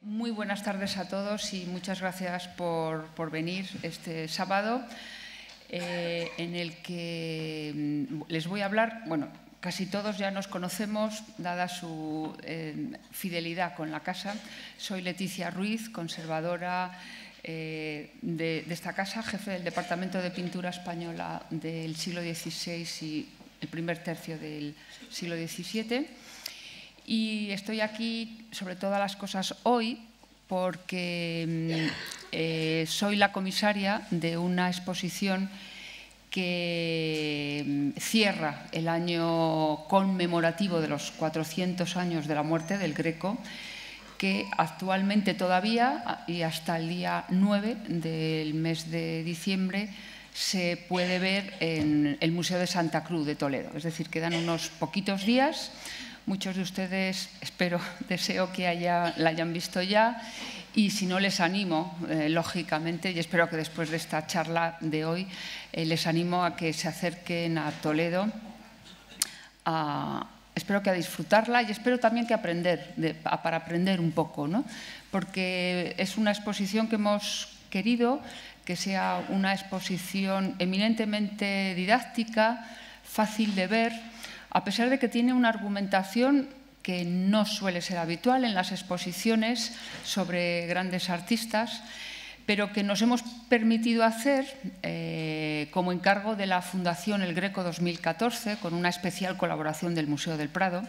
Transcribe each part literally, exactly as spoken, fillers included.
Muy buenas tardes a todos y muchas gracias por, por venir este sábado, eh, en el que les voy a hablar. Bueno, casi todos ya nos conocemos, dada su eh, fidelidad con la casa. Soy Leticia Ruiz, conservadora eh, de, de esta casa, jefe del Departamento de Pintura Española del siglo dieciséis y el primer tercio del siglo diecisiete. Y estoy aquí, sobre todas las cosas, hoy porque eh, soy la comisaria de una exposición que cierra el año conmemorativo de los cuatrocientos años de la muerte del Greco, que actualmente todavía y hasta el día nueve del mes de diciembre se puede ver en el Museo de Santa Cruz de Toledo. Es decir, quedan unos poquitos días. Muchos de ustedes, espero, deseo que haya, la hayan visto ya, y si no, les animo, eh, lógicamente, y espero que después de esta charla de hoy, eh, les animo a que se acerquen a Toledo, a, espero que a disfrutarla y espero también que aprender, de, a, para aprender un poco, ¿no? Porque es una exposición que hemos querido que sea una exposición eminentemente didáctica, fácil de ver, a pesar de que tiene una argumentación que no suele ser habitual en las exposiciones sobre grandes artistas, pero que nos hemos permitido hacer eh, como encargo de la Fundación El Greco dos mil catorce, con una especial colaboración del Museo del Prado,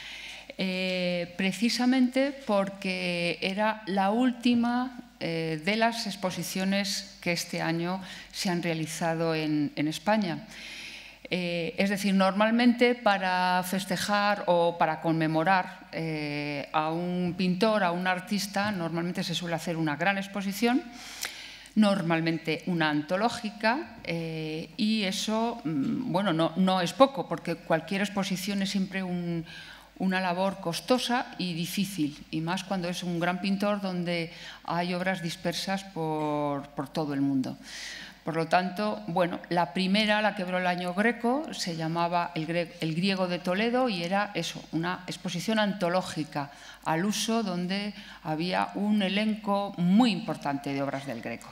eh, precisamente porque era la última eh, de las exposiciones que este año se han realizado en, en España. Eh, es decir, normalmente para festejar o para conmemorar eh, a un pintor, a un artista, normalmente se suele hacer una gran exposición, normalmente una antológica, eh, y eso, bueno, no, no es poco, porque cualquier exposición es siempre un, una labor costosa y difícil, y más cuando es un gran pintor donde hay obras dispersas por, por todo el mundo. Por lo tanto, bueno, la primera, la que abrió el año Greco, se llamaba el, Gre el Griego de Toledo y era eso, una exposición antológica al uso donde había un elenco muy importante de obras del Greco.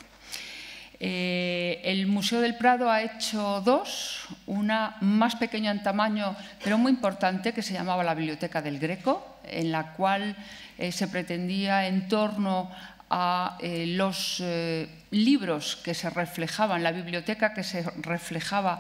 Eh, el Museo del Prado ha hecho dos, una más pequeña en tamaño, pero muy importante, que se llamaba la Biblioteca del Greco, en la cual eh, se pretendía, en torno a eh, los eh, libros que se reflejaban, la biblioteca que se reflejaba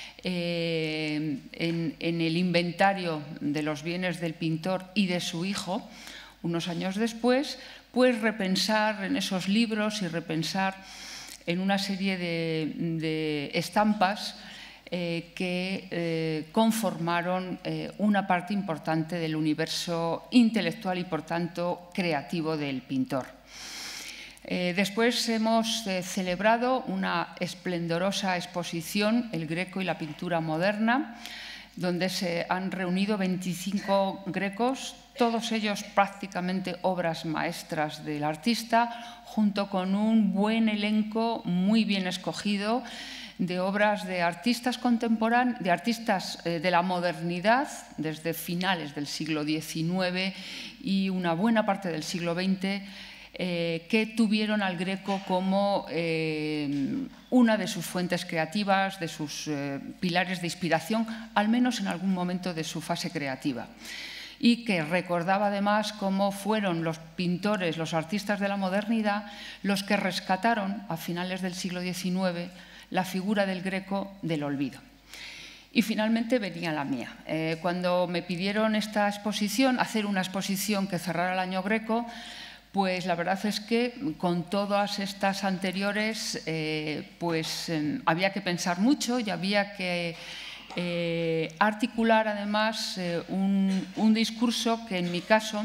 eh, en, en el inventario de los bienes del pintor y de su hijo, unos años después, pues repensar en esos libros y repensar en una serie de, de estampas eh, que eh, conformaron eh, una parte importante del universo intelectual y, por tanto, creativo del pintor. Eh, después hemos eh, celebrado una esplendorosa exposición, El Greco y la pintura moderna, donde se han reunido veinticinco grecos, todos ellos prácticamente obras maestras del artista, junto con un buen elenco muy bien escogido de obras de artistas contemporáneos, de artistas eh, de la modernidad, desde finales del siglo diecinueve y una buena parte del siglo veinte, Eh, que tuvieron al Greco como eh, una de sus fuentes creativas, de sus eh, pilares de inspiración, al menos en algún momento de su fase creativa. Y que recordaba además cómo fueron los pintores, los artistas de la modernidad, los que rescataron a finales del siglo diecinueve la figura del Greco del olvido. Y finalmente venía la mía. Eh, cuando me pidieron esta exposición, hacer una exposición que cerrara el año Greco, pues la verdad es que con todas estas anteriores eh, pues eh, había que pensar mucho y había que eh, articular además eh, un, un discurso que en mi caso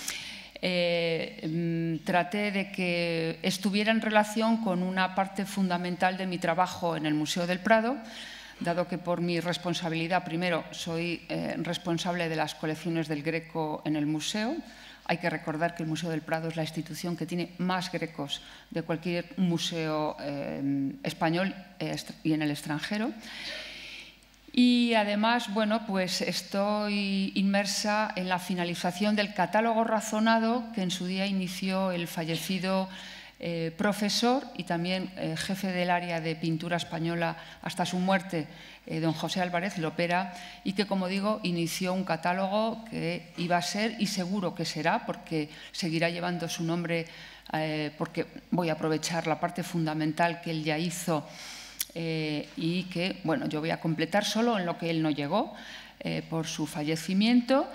eh, traté de que estuviera en relación con una parte fundamental de mi trabajo en el Museo del Prado, dado que por mi responsabilidad, primero, soy eh, responsable de las colecciones del Greco en el museo. Hay que recordar que el Museo del Prado es la institución que tiene más grecos de cualquier museo eh, español eh, y en el extranjero. Y además, bueno, pues estoy inmersa en la finalización del catálogo razonado que en su día inició el fallecido eh, profesor y también eh, jefe del área de pintura española hasta su muerte, eh, don José Álvarez Lopera, y que, como digo, inició un catálogo que iba a ser, y seguro que será, porque seguirá llevando su nombre, eh, porque voy a aprovechar la parte fundamental que él ya hizo, Eh, y que, bueno, yo voy a completar solo en lo que él no llegó eh, por su fallecimiento,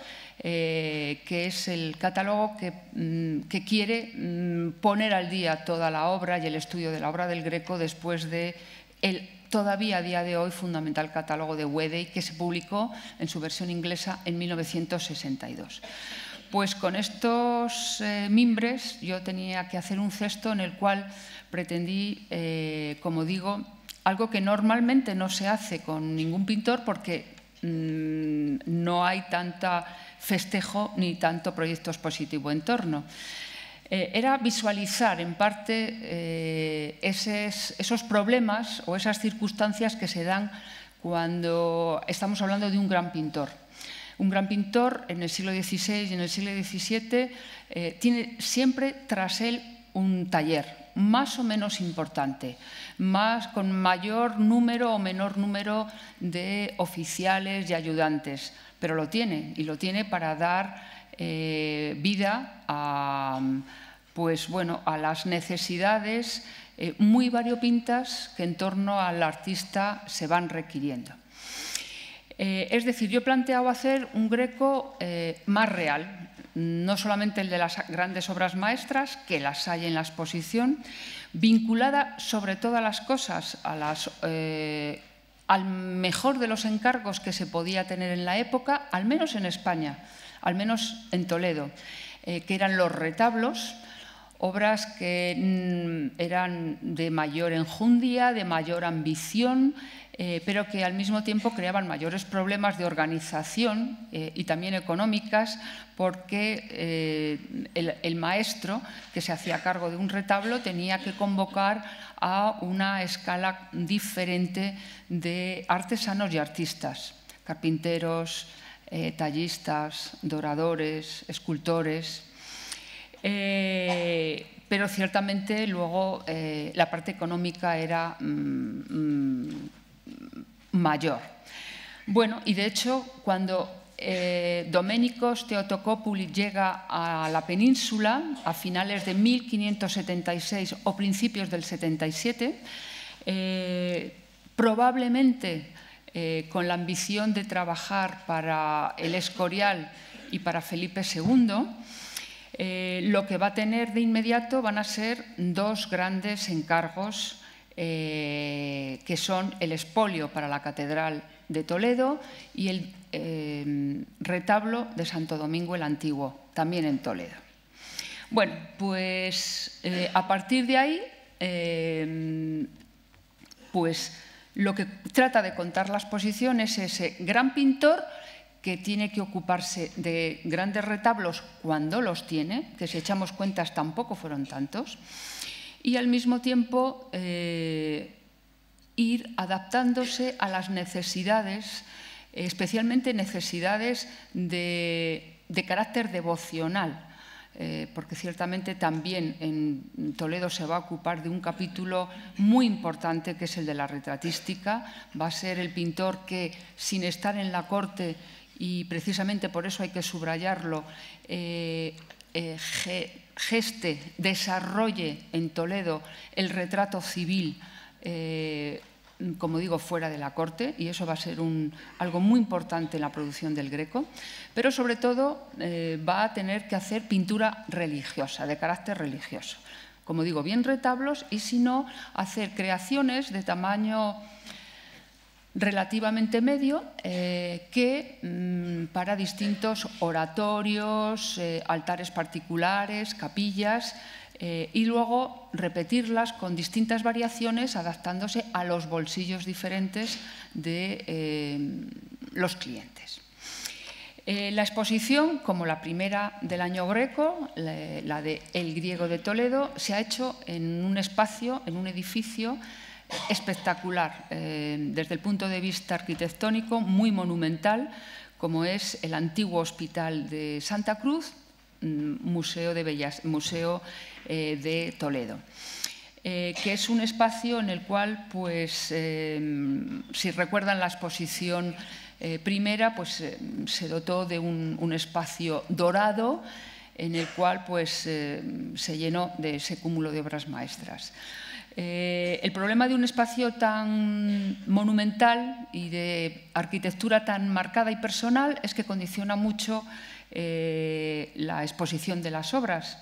eh, que es el catálogo que, mm, que quiere mm, poner al día toda la obra y el estudio de la obra del Greco después de el todavía a día de hoy fundamental catálogo de Wedey, que se publicó en su versión inglesa en mil novecientos sesenta y dos. Pues con estos eh, mimbres yo tenía que hacer un cesto en el cual pretendí, eh, como digo, algo que normalmente no se hace con ningún pintor porque mmm, no hay tanta festejo ni tanto proyecto expositivo en torno. Eh, era visualizar en parte eh, esos, esos problemas o esas circunstancias que se dan cuando estamos hablando de un gran pintor. Un gran pintor en el siglo dieciséis y en el siglo diecisiete eh, tiene siempre tras él un taller más o menos importante, más, con mayor número o menor número de oficiales y ayudantes, pero lo tiene, y lo tiene para dar eh, vida a, pues, bueno, a las necesidades eh, muy variopintas que en torno al artista se van requiriendo. Eh, es decir, yo he planteado hacer un Greco eh, más real, no solamente el de las grandes obras maestras, que las hay en la exposición, vinculada sobre todas las cosas a las, eh, al mejor de los encargos que se podía tener en la época, al menos en España, al menos en Toledo, eh, que eran los retablos, obras que mm, eran de mayor enjundia, de mayor ambición, eh, pero que al mismo tiempo creaban mayores problemas de organización eh, y también económicas, porque eh, el, el maestro que se hacía cargo de un retablo tenía que convocar a una escala diferente de artesanos y artistas, carpinteros, eh, tallistas, doradores, escultores. Eh, pero ciertamente luego eh, la parte económica era mmm, mayor. Bueno, y de hecho, cuando eh, Domenicos Theotokopoulos llega a la península a finales de mil quinientos setenta y seis o principios del setenta y siete, eh, probablemente eh, con la ambición de trabajar para el Escorial y para Felipe segundo, Eh, lo que va a tener de inmediato van a ser dos grandes encargos eh, que son el expolio para la Catedral de Toledo y el eh, retablo de Santo Domingo el Antiguo, también en Toledo. Bueno, pues eh, a partir de ahí, eh, pues lo que trata de contar la exposición es ese gran pintor que tiene que ocuparse de grandes retablos cuando los tiene, que si echamos cuentas tampoco fueron tantos, y al mismo tiempo eh, ir adaptándose a las necesidades, especialmente necesidades de, de carácter devocional, eh, porque ciertamente también en Toledo se va a ocupar de un capítulo muy importante que es el de la retratística. Va a ser el pintor que, sin estar en la corte, y precisamente por eso hay que subrayarlo, eh, eh, geste, desarrolle en Toledo el retrato civil, eh, como digo, fuera de la corte, y eso va a ser un, algo muy importante en la producción del Greco, pero sobre todo eh, va a tener que hacer pintura religiosa, de carácter religioso. Como digo, bien retablos, y si no, hacer creaciones de tamaño relativamente medio eh, que mmm, para distintos oratorios, eh, altares particulares, capillas, eh, y luego repetirlas con distintas variaciones adaptándose a los bolsillos diferentes de eh, los clientes. Eh, la exposición, como la primera del año Greco, la, la de El Griego de Toledo, se ha hecho en un espacio, en un edificio espectacular eh, desde el punto de vista arquitectónico, muy monumental, como es el antiguo Hospital de Santa Cruz, Museo de Bellas, Museo eh, de Toledo. Eh, que es un espacio en el cual, pues, eh, si recuerdan la exposición eh, primera, pues eh, se dotó de un, un espacio dorado en el cual, pues, eh, se llenó de ese cúmulo de obras maestras. Eh, el problema de un espacio tan monumental y de arquitectura tan marcada y personal es que condiciona mucho eh, la exposición de las obras.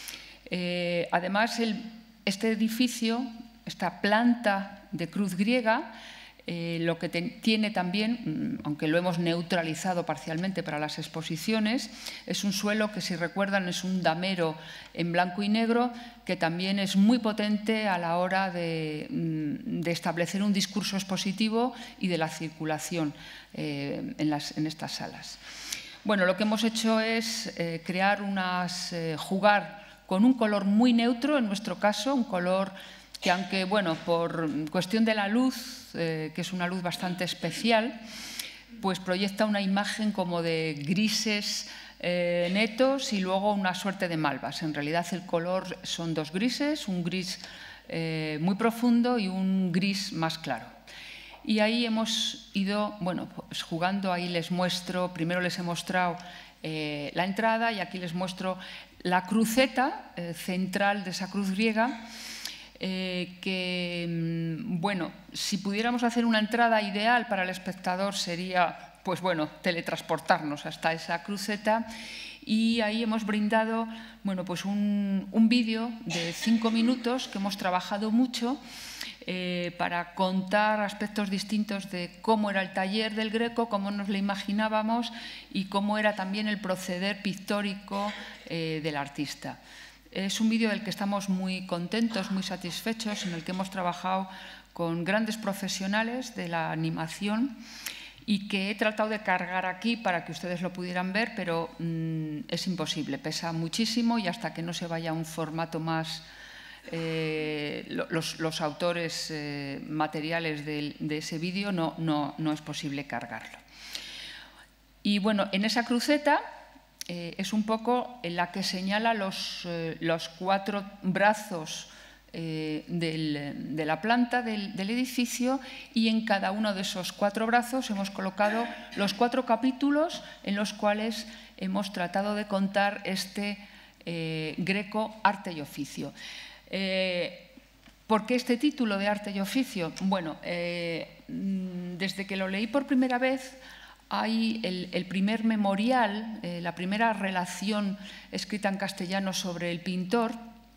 Eh, además, el Este edificio, esta planta de cruz griega, eh, lo que te, tiene también, aunque lo hemos neutralizado parcialmente para las exposiciones, es un suelo que, si recuerdan, es un damero en blanco y negro, que también es muy potente a la hora de, de establecer un discurso expositivo y de la circulación eh, en, las, en estas salas. Bueno, lo que hemos hecho es eh, crear unas, eh, jugar con un color muy neutro, en nuestro caso, un color que, aunque, bueno, por cuestión de la luz, eh, que es una luz bastante especial, pues proyecta una imagen como de grises eh, netos y luego una suerte de malvas. En realidad el color son dos grises, un gris eh, muy profundo y un gris más claro. Y ahí hemos ido, bueno, pues jugando, ahí les muestro, primero les he mostrado eh, la entrada y aquí les muestro la cruceta eh, central de esa cruz griega, eh, que, bueno, si pudiéramos hacer una entrada ideal para el espectador sería, pues bueno, teletransportarnos hasta esa cruceta, y ahí hemos brindado, bueno, pues un, un vídeo de cinco minutos que hemos trabajado mucho eh, para contar aspectos distintos de cómo era el taller del Greco, cómo nos lo imaginábamos y cómo era también el proceder pictórico eh, del artista. Es un vídeo del que estamos muy contentos, muy satisfechos, en el que hemos trabajado con grandes profesionales de la animación y que he tratado de cargar aquí para que ustedes lo pudieran ver, pero mmm, es imposible, pesa muchísimo y hasta que no se vaya a un formato más, eh, los, los autores eh, materiales de, de ese vídeo no, no, no es posible cargarlo. Y bueno, en esa cruceta eh, es un poco en la que señala los, eh, los cuatro brazos Eh, del, de la planta del, del edificio, y en cada uno de esos cuatro brazos hemos colocado los cuatro capítulos en los cuales hemos tratado de contar este eh, Greco arte y oficio. Eh, ¿Por qué este título de arte y oficio? Bueno, eh, desde que lo leí por primera vez hay el, el primer memorial, eh, la primera relación escrita en castellano sobre el pintor.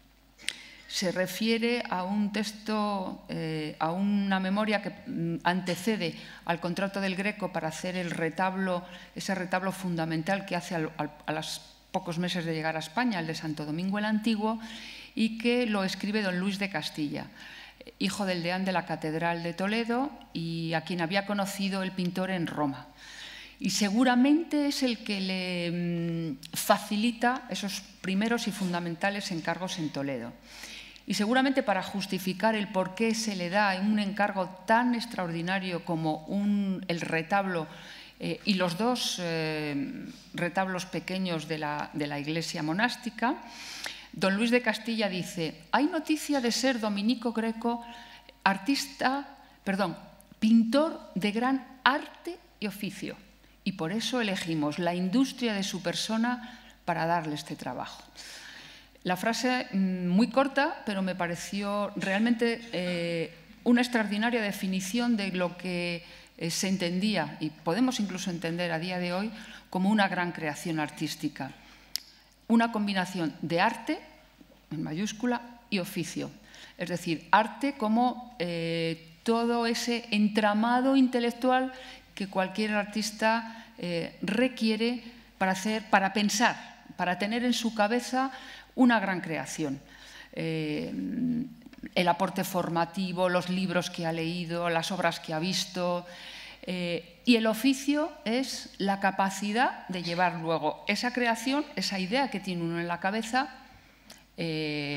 Se refiere a un texto, eh, a una memoria que antecede al contrato del Greco para hacer el retablo, ese retablo fundamental que hace al, al, a los pocos meses de llegar a España, el de Santo Domingo el Antiguo, y que lo escribe don Luis de Castilla, hijo del deán de la Catedral de Toledo y a quien había conocido el pintor en Roma. Y seguramente es el que le facilita esos primeros y fundamentales encargos en Toledo. Y seguramente para justificar el por qué se le da un encargo tan extraordinario como un, el retablo eh, y los dos eh, retablos pequeños de la, de la iglesia monástica, don Luis de Castilla dice: hay noticia de ser Dominico Greco artista, perdón, pintor de gran arte y oficio, y por eso elegimos la industria de su persona para darle este trabajo. La frase muy corta, pero me pareció realmente eh, una extraordinaria definición de lo que eh, se entendía, y podemos incluso entender a día de hoy, como una gran creación artística. Una combinación de arte, en mayúscula, y oficio. Es decir, arte como eh, todo ese entramado intelectual que cualquier artista eh, requiere para hacer, para pensar, para tener en su cabeza una gran creación. Eh, el aporte formativo, los libros que ha leído, las obras que ha visto. Eh, y el oficio es la capacidad de llevar luego esa creación, esa idea que tiene uno en la cabeza, eh,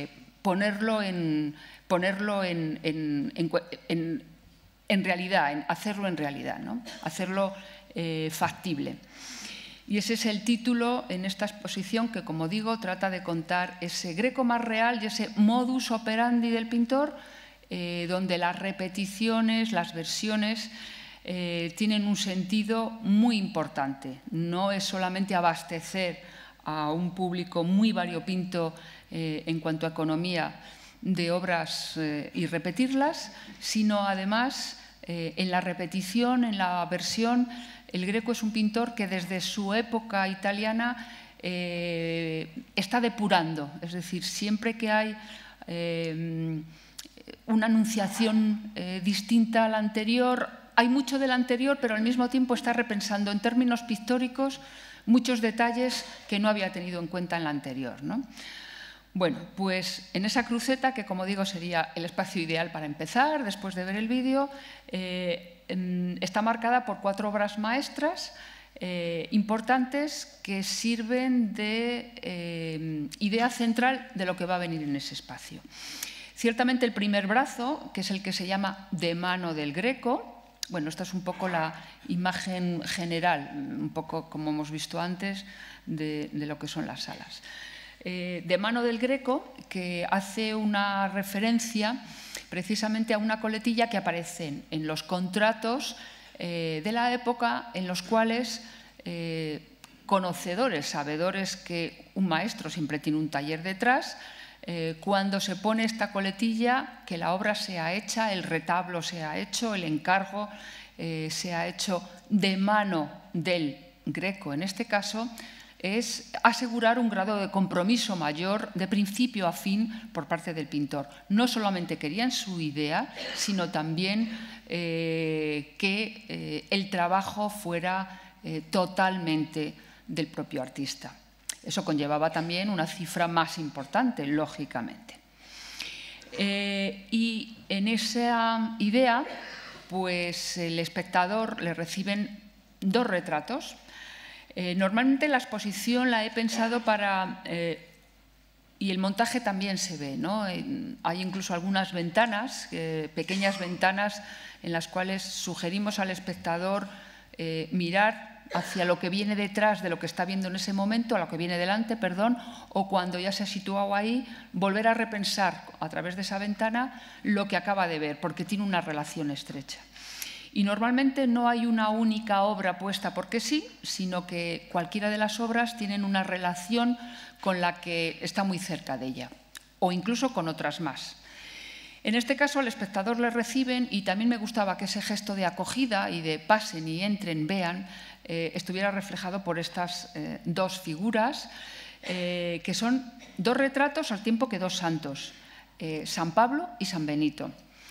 ponerlo en, ponerlo en, en, en, en, en realidad, en hacerlo en realidad, ¿no? Hacerlo eh, factible. Y ese es el título en esta exposición que, como digo, trata de contar ese Greco más real y ese modus operandi del pintor, eh, donde las repeticiones, las versiones, eh, tienen un sentido muy importante. No es solamente abastecer a un público muy variopinto eh, en cuanto a economía de obras eh, y repetirlas, sino además eh, en la repetición, en la versión. El Greco es un pintor que desde su época italiana eh, está depurando, es decir, siempre que hay eh, una anunciación eh, distinta a la anterior, hay mucho del anterior, pero al mismo tiempo está repensando en términos pictóricos muchos detalles que no había tenido en cuenta en la anterior, ¿no? Bueno, pues en esa cruceta, que como digo sería el espacio ideal para empezar, después de ver el vídeo, eh, está marcada por cuatro obras maestras eh, importantes que sirven de eh, idea central de lo que va a venir en ese espacio. Ciertamente el primer brazo, que es el que se llama De mano del Greco. Bueno, esta es un poco la imagen general, un poco como hemos visto antes, de, de lo que son las salas. Eh, de mano del Greco, que hace una referencia precisamente a una coletilla que aparece en los contratos eh, de la época, en los cuales eh, conocedores, sabedores que un maestro siempre tiene un taller detrás, eh, cuando se pone esta coletilla, que la obra sea hecha, el retablo sea hecho, el encargo eh, sea hecho de mano del Greco, en este caso, es asegurar un grado de compromiso mayor de principio a fin por parte del pintor. No solamente querían su idea, sino también eh, que eh, el trabajo fuera eh, totalmente del propio artista. Eso conllevaba también una cifra más importante, lógicamente. Eh, y en esa idea, pues el espectador le reciben dos retratos. Eh, normalmente la exposición la he pensado para, eh, y el montaje también se ve, ¿no? Eh, hay incluso algunas ventanas, eh, pequeñas ventanas en las cuales sugerimos al espectador eh, mirar hacia lo que viene detrás de lo que está viendo en ese momento, a lo que viene delante, perdón, o cuando ya se ha situado ahí, volver a repensar a través de esa ventana lo que acaba de ver, porque tiene una relación estrecha. Y normalmente no hay una única obra puesta porque sí, sino que cualquiera de las obras tienen una relación con la que está muy cerca de ella, o incluso con otras más. En este caso al espectador le reciben, y también me gustaba que ese gesto de acogida y de pasen y entren, vean, eh, estuviera reflejado por estas eh, dos figuras, eh, que son dos retratos al tiempo que dos santos, eh, San Pablo y San Benito.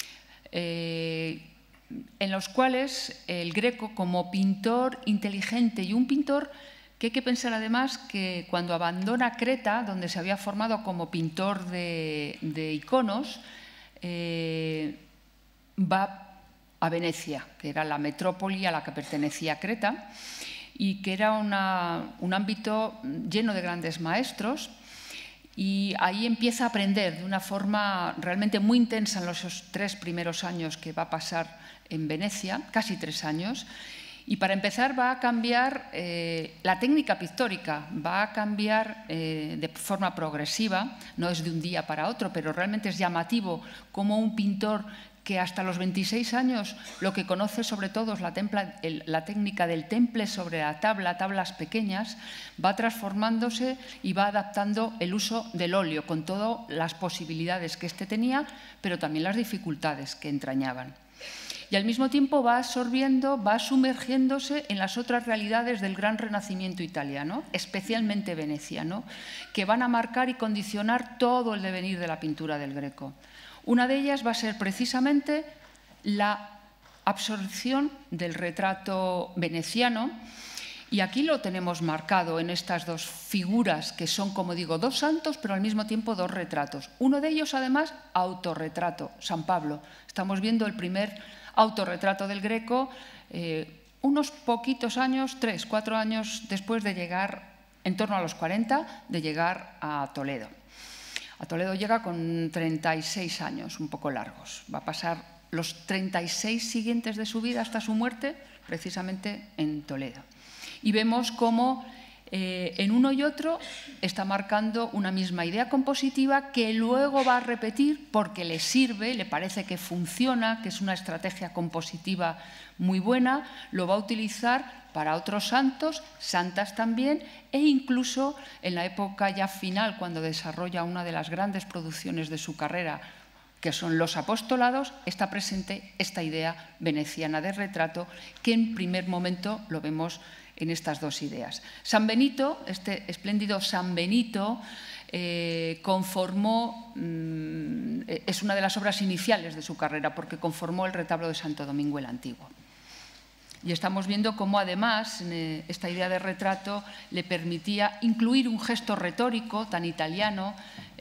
Eh, en los cuales el Greco, como pintor inteligente y un pintor que hay que pensar además que cuando abandona Creta, donde se había formado como pintor de, de iconos, eh, va a Venecia, que era la metrópoli a la que pertenecía Creta y que era una, un ámbito lleno de grandes maestros. Y ahí empieza a aprender de una forma realmente muy intensa en los tres primeros años que va a pasar en Venecia, casi tres años. Y para empezar va a cambiar eh, la técnica pictórica, va a cambiar eh, de forma progresiva, no es de un día para otro, pero realmente es llamativo como un pintor que hasta los veintiséis años lo que conoce sobre todo es la, templa, el, la técnica del temple sobre la tabla, tablas pequeñas, va transformándose y va adaptando el uso del óleo con todas las posibilidades que éste tenía, pero también las dificultades que entrañaban. Y al mismo tiempo va absorbiendo, va sumergiéndose en las otras realidades del gran renacimiento italiano, especialmente veneciano, que van a marcar y condicionar todo el devenir de la pintura del Greco. Una de ellas va a ser precisamente la absorción del retrato veneciano, y aquí lo tenemos marcado en estas dos figuras que son, como digo, dos santos, pero al mismo tiempo dos retratos. Uno de ellos, además, autorretrato, San Pablo. Estamos viendo el primer autorretrato del Greco eh, unos poquitos años, tres, cuatro años después de llegar, en torno a los cuarenta, de llegar a Toledo. A Toledo llega con treinta y seis años, un poco largos. Va a pasar los treinta y seis siguientes de su vida hasta su muerte, precisamente en Toledo. Y vemos cómo eh, en uno y otro está marcando una misma idea compositiva que luego va a repetir porque le sirve, le parece que funciona, que es una estrategia compositiva muy buena, lo va a utilizar para otros santos, santas también, e incluso en la época ya final, cuando desarrolla una de las grandes producciones de su carrera, que son los apostolados, está presente esta idea veneciana de retrato, que en primer momento lo vemos en estas dos ideas. San Benito, este espléndido San Benito, eh, conformó, mmm, es una de las obras iniciales de su carrera, porque conformó el retablo de Santo Domingo el Antiguo. Y estamos viendo cómo, además, esta idea de retrato le permitía incluir un gesto retórico tan italiano,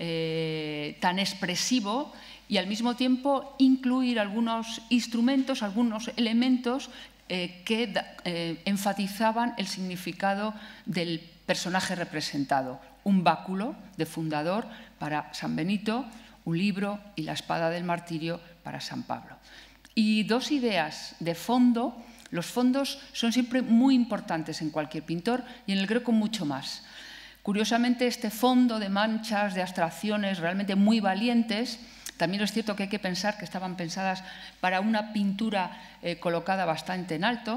eh, tan expresivo, y al mismo tiempo incluir algunos instrumentos, algunos elementos eh, que eh, enfatizaban el significado del personaje representado. Un báculo de fundador para San Benito, un libro y la espada del martirio para San Pablo. Y dos ideas de fondo. Los fondos son siempre muy importantes en cualquier pintor y en el Greco mucho más. Curiosamente, este fondo de manchas, de abstracciones realmente muy valientes, también es cierto que hay que pensar que estaban pensadas para una pintura eh, colocada bastante en alto,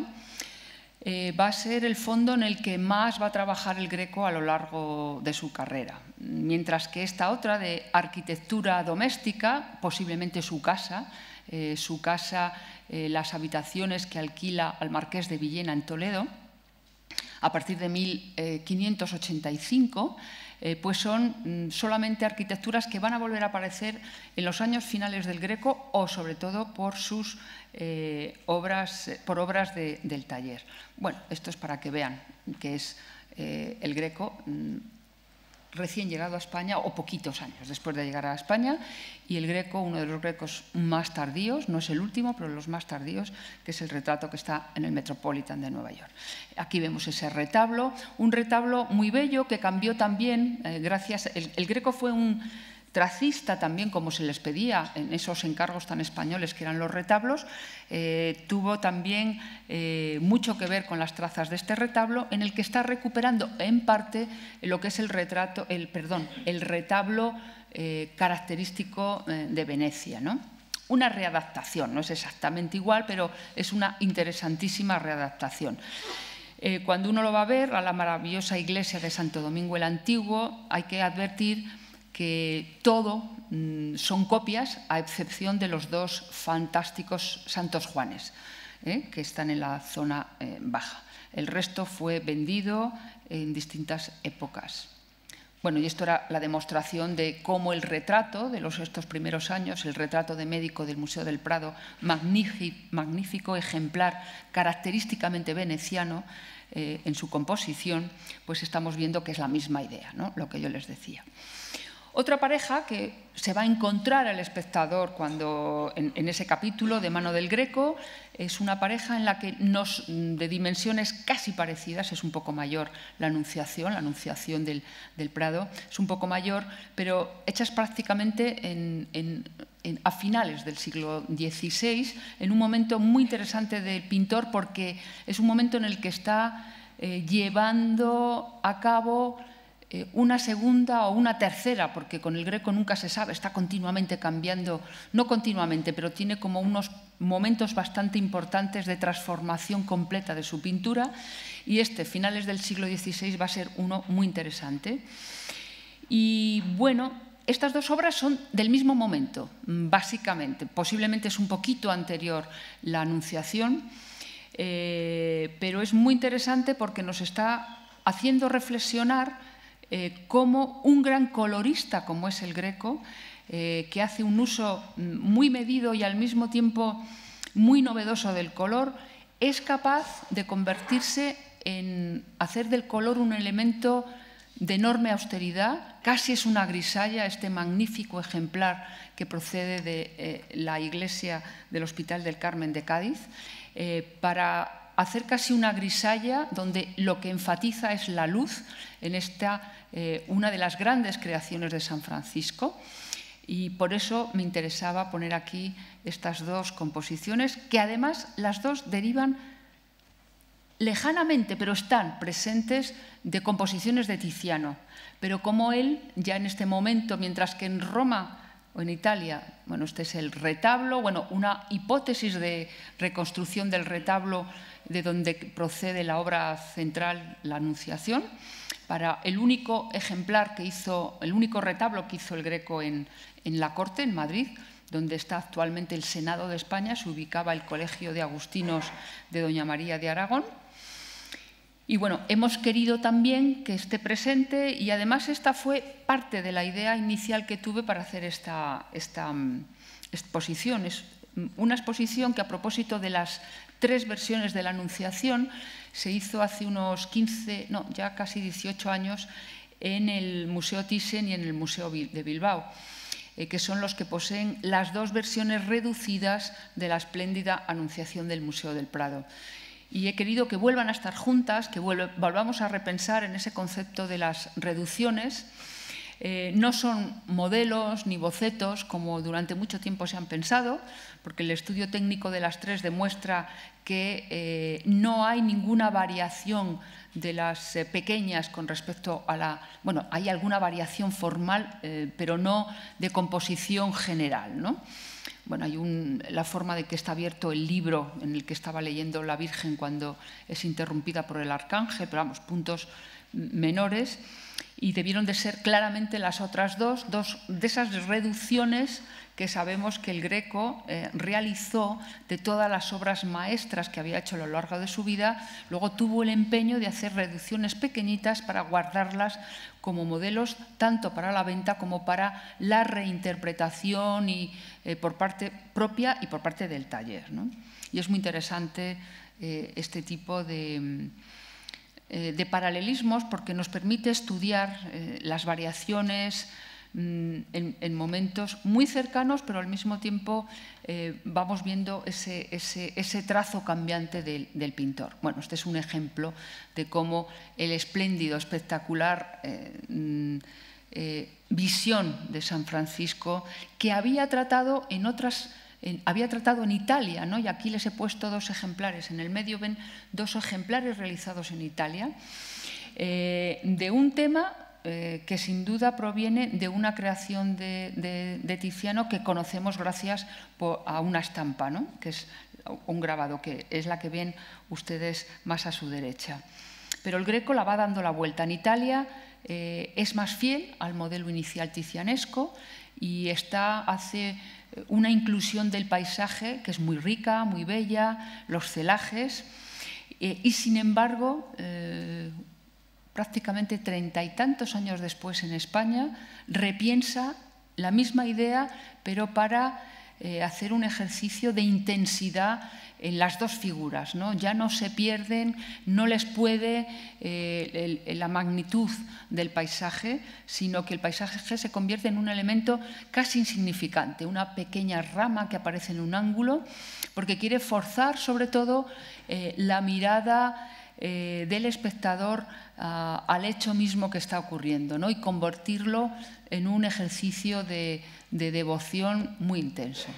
eh, va a ser el fondo en el que más va a trabajar el Greco a lo largo de su carrera. Mientras que esta otra de arquitectura doméstica, posiblemente su casa, eh, su casa, eh, las habitaciones que alquila al marqués de Villena en Toledo, a partir de mil quinientos ochenta y cinco, eh, pues son mm, solamente arquitecturas que van a volver a aparecer en los años finales del Greco o sobre todo por sus eh, obras, por obras de, del taller. Bueno, esto es para que vean que es eh, el Greco mm, recién llegado a España o poquitos años después de llegar a España, y el Greco, uno de los Grecos más tardíos, no es el último, pero los más tardíos, que es el retrato que está en el Metropolitan de Nueva York. Aquí vemos ese retablo, un retablo muy bello que cambió también, eh, gracias, el, el Greco fue un tracista también, como se les pedía en esos encargos tan españoles que eran los retablos, eh, tuvo también eh, mucho que ver con las trazas de este retablo, en el que está recuperando en parte lo que es el retrato, el, perdón, el retablo eh, característico eh, de Venecia, ¿no? Una readaptación, no es exactamente igual, pero es una interesantísima readaptación. Eh, cuando uno lo va a ver, a la maravillosa iglesia de Santo Domingo el Antiguo, hay que advertir que todo mmm, son copias, a excepción de los dos fantásticos Santos Juanes, ¿eh? que están en la zona eh, baja. El resto fue vendido en distintas épocas. Bueno, y esto era la demostración de cómo el retrato de los, estos primeros años, el retrato de médico del Museo del Prado, magnífico ejemplar, característicamente veneciano eh, en su composición, pues estamos viendo que es la misma idea, ¿no? Lo que yo les decía. Otra pareja que se va a encontrar el espectador cuando, en, en ese capítulo de Mano del Greco, es una pareja en la que nos, de dimensiones casi parecidas, es un poco mayor la Anunciación, la Anunciación del, del Prado, es un poco mayor, pero hechas prácticamente en, en, en, a finales del siglo dieciséis, en un momento muy interesante del pintor, porque es un momento en el que está eh, llevando a cabo una segunda o una tercera, porque con el Greco nunca se sabe, está continuamente cambiando, no continuamente, pero tiene como unos momentos bastante importantes de transformación completa de su pintura, y este, finales del siglo dieciséis, va a ser uno muy interesante. Y bueno, estas dos obras son del mismo momento, básicamente. Posiblemente es un poquito anterior la Anunciación, eh, pero es muy interesante porque nos está haciendo reflexionar Eh, como un gran colorista como es el Greco, eh, que hace un uso muy medido y al mismo tiempo muy novedoso del color, es capaz de convertirse en hacer del color un elemento de enorme austeridad, casi es una grisalla, este magnífico ejemplar que procede de eh, la iglesia del Hospital del Carmen de Cádiz, eh, para hacer casi una grisalla donde lo que enfatiza es la luz en esta, eh, una de las grandes creaciones de San Francisco. Y por eso me interesaba poner aquí estas dos composiciones, que además las dos derivan lejanamente, pero están presentes, de composiciones de Tiziano. Pero como él, ya en este momento, mientras que en Roma o en Italia, bueno, este es el retablo, bueno, una hipótesis de reconstrucción del retablo de donde procede la obra central, la Anunciación, para el único ejemplar que hizo, el único retablo que hizo el Greco en, en la corte, en Madrid, donde está actualmente el Senado de España, se ubicaba el Colegio de Agustinos de Doña María de Aragón. Y bueno, hemos querido también que esté presente, y además esta fue parte de la idea inicial que tuve para hacer esta, esta um, exposición. Es una exposición que, a propósito de las tres versiones de la Anunciación, se hizo hace unos quince, no, ya casi dieciocho años en el Museo Thyssen y en el Museo de Bilbao, eh, que son los que poseen las dos versiones reducidas de la espléndida Anunciación del Museo del Prado. Y he querido que vuelvan a estar juntas, que volvamos a repensar en ese concepto de las reducciones. Eh, no son modelos ni bocetos, como durante mucho tiempo se han pensado, porque el estudio técnico de las tres demuestra que eh, no hay ninguna variación de las eh, pequeñas con respecto a la… Bueno, hay alguna variación formal, eh, pero no de composición general, ¿no? Bueno, hay un, la forma de que está abierto el libro en el que estaba leyendo la Virgen cuando es interrumpida por el arcángel, pero vamos, puntos menores, y debieron de ser claramente las otras dos, dos de esas reducciones que sabemos que el Greco eh, realizó de todas las obras maestras que había hecho a lo largo de su vida. Luego tuvo el empeño de hacer reducciones pequeñitas para guardarlas como modelos tanto para la venta como para la reinterpretación y, eh, por parte propia y por parte del taller, ¿no? Y es muy interesante eh, este tipo de, eh, de paralelismos, porque nos permite estudiar eh, las variaciones En, en momentos muy cercanos, pero al mismo tiempo eh, vamos viendo ese, ese, ese trazo cambiante del, del pintor. Bueno, este es un ejemplo de cómo el espléndido, espectacular eh, eh, visión de San Francisco, que había tratado en otras… En, había tratado en Italia, ¿no? Y aquí les he puesto dos ejemplares. En el medio ven dos ejemplares realizados en Italia eh, de un tema Eh, que sin duda proviene de una creación de, de, de Tiziano que conocemos gracias por, a una estampa, ¿no? Que es un grabado, que es la que ven ustedes más a su derecha. Pero el Greco la va dando la vuelta. En Italia eh, es más fiel al modelo inicial tizianesco y está, hace una inclusión del paisaje que es muy rica, muy bella, los celajes, eh, y sin embargo… Eh, prácticamente treinta y tantos años después en España, repiensa la misma idea, pero para eh, hacer un ejercicio de intensidad en las dos figuras, ¿no? Ya no se pierden, no les puede eh, el, la magnitud del paisaje, sino que el paisaje se convierte en un elemento casi insignificante, una pequeña rama que aparece en un ángulo, porque quiere forzar sobre todo eh, la mirada Eh, del espectador uh, al hecho mismo que está ocurriendo, ¿no? Y convertirlo en un ejercicio de, de devoción muy intenso.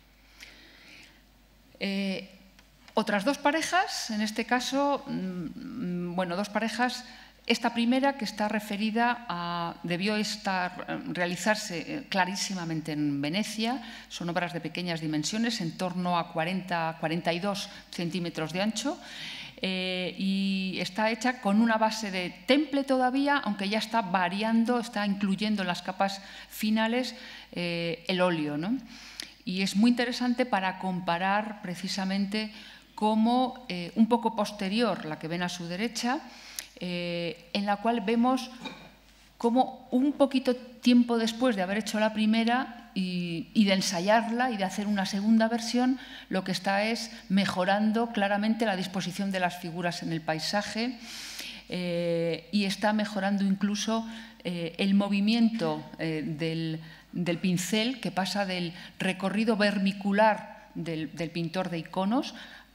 Eh, otras dos parejas, en este caso, mmm, bueno, dos parejas. Esta primera, que está referida a… debió estar, realizarse clarísimamente en Venecia, son obras de pequeñas dimensiones, en torno a cuarenta, cuarenta y dos centímetros de ancho, Eh, y está hecha con una base de temple todavía, aunque ya está variando, está incluyendo en las capas finales eh, el óleo, ¿no? Y es muy interesante para comparar precisamente cómo eh, un poco posterior, la que ven a su derecha, eh, en la cual vemos cómo un poquito tiempo después de haber hecho la primera y, y de ensayarla y de hacer una segunda versión, lo que está es mejorando claramente la disposición de las figuras en el paisaje eh, y está mejorando incluso eh, el movimiento eh, del, del pincel, que pasa del recorrido vermicular del, del pintor de iconos a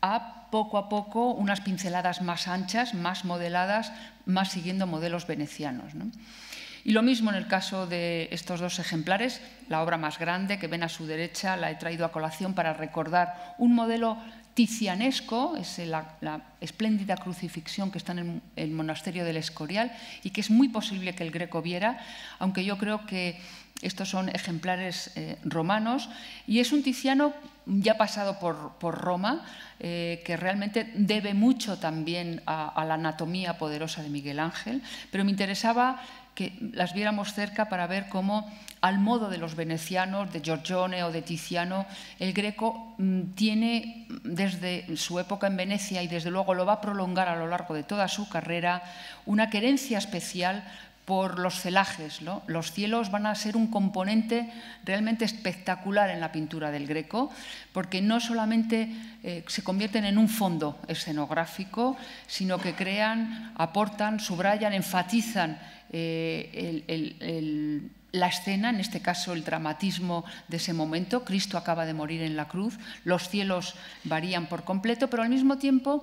daba poco a poco unas pinceladas más anchas, más modeladas, más siguiendo modelos venecianos, ¿no? Y lo mismo en el caso de estos dos ejemplares, la obra más grande que ven a su derecha la he traído a colación para recordar un modelo tizianesco, es la, la espléndida crucifixión que está en el, el monasterio del Escorial y que es muy posible que el Greco viera, aunque yo creo que estos son ejemplares eh, romanos, y es un Tiziano ya pasado por, por Roma, eh, que realmente debe mucho también a, a la anatomía poderosa de Miguel Ángel, pero me interesaba que las viéramos cerca para ver cómo, al modo de los venecianos, de Giorgione o de Tiziano, el Greco mmm, tiene desde su época en Venecia, y desde luego lo va a prolongar a lo largo de toda su carrera, una querencia especial por los celajes, ¿no? Los cielos van a ser un componente realmente espectacular en la pintura del Greco, porque no solamente eh, se convierten en un fondo escenográfico, sino que crean, aportan, subrayan, enfatizan eh, el, el, el, la escena, en este caso el dramatismo de ese momento. Cristo acaba de morir en la cruz, los cielos varían por completo, pero al mismo tiempo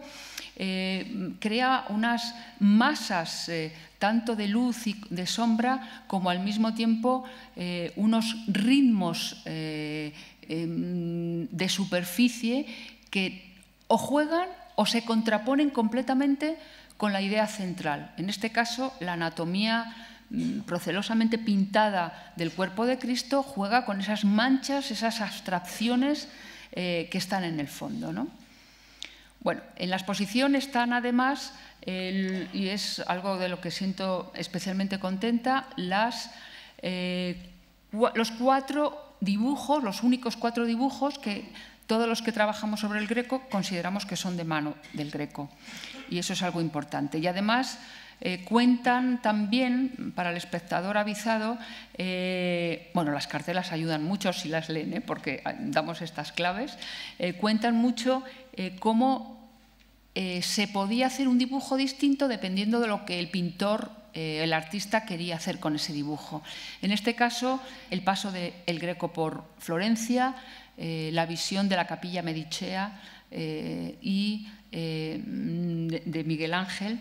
eh, crea unas masas eh, tanto de luz y de sombra, como al mismo tiempo eh, unos ritmos eh, eh, de superficie que o juegan o se contraponen completamente con la idea central. En este caso, la anatomía mm, procelosamente pintada del cuerpo de Cristo juega con esas manchas, esas abstracciones eh, que están en el fondo, ¿no? Bueno, en la exposición están además, el, y es algo de lo que siento especialmente contenta, las, eh, los cuatro dibujos, los únicos cuatro dibujos que todos los que trabajamos sobre el Greco consideramos que son de mano del Greco. Y eso es algo importante. Y además eh, cuentan también, para el espectador avisado, eh, bueno, las cartelas ayudan mucho si las leen, ¿eh? Porque damos estas claves, eh, cuentan mucho eh, cómo eh, se podía hacer un dibujo distinto dependiendo de lo que el pintor, eh, el artista quería hacer con ese dibujo. En este caso, el paso del Greco por Florencia, eh, la visión de la Capilla Medicea eh, y eh, de, de Miguel Ángel.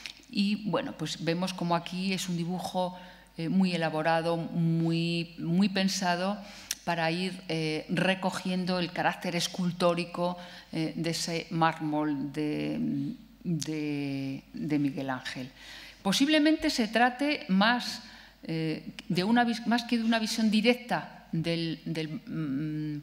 Y bueno, pues vemos como aquí es un dibujo eh, muy elaborado, muy, muy pensado para ir eh, recogiendo el carácter escultórico eh, de ese mármol de, de, de Miguel Ángel. Posiblemente se trate más, eh, de una, más que de una visión directa del, del, mm,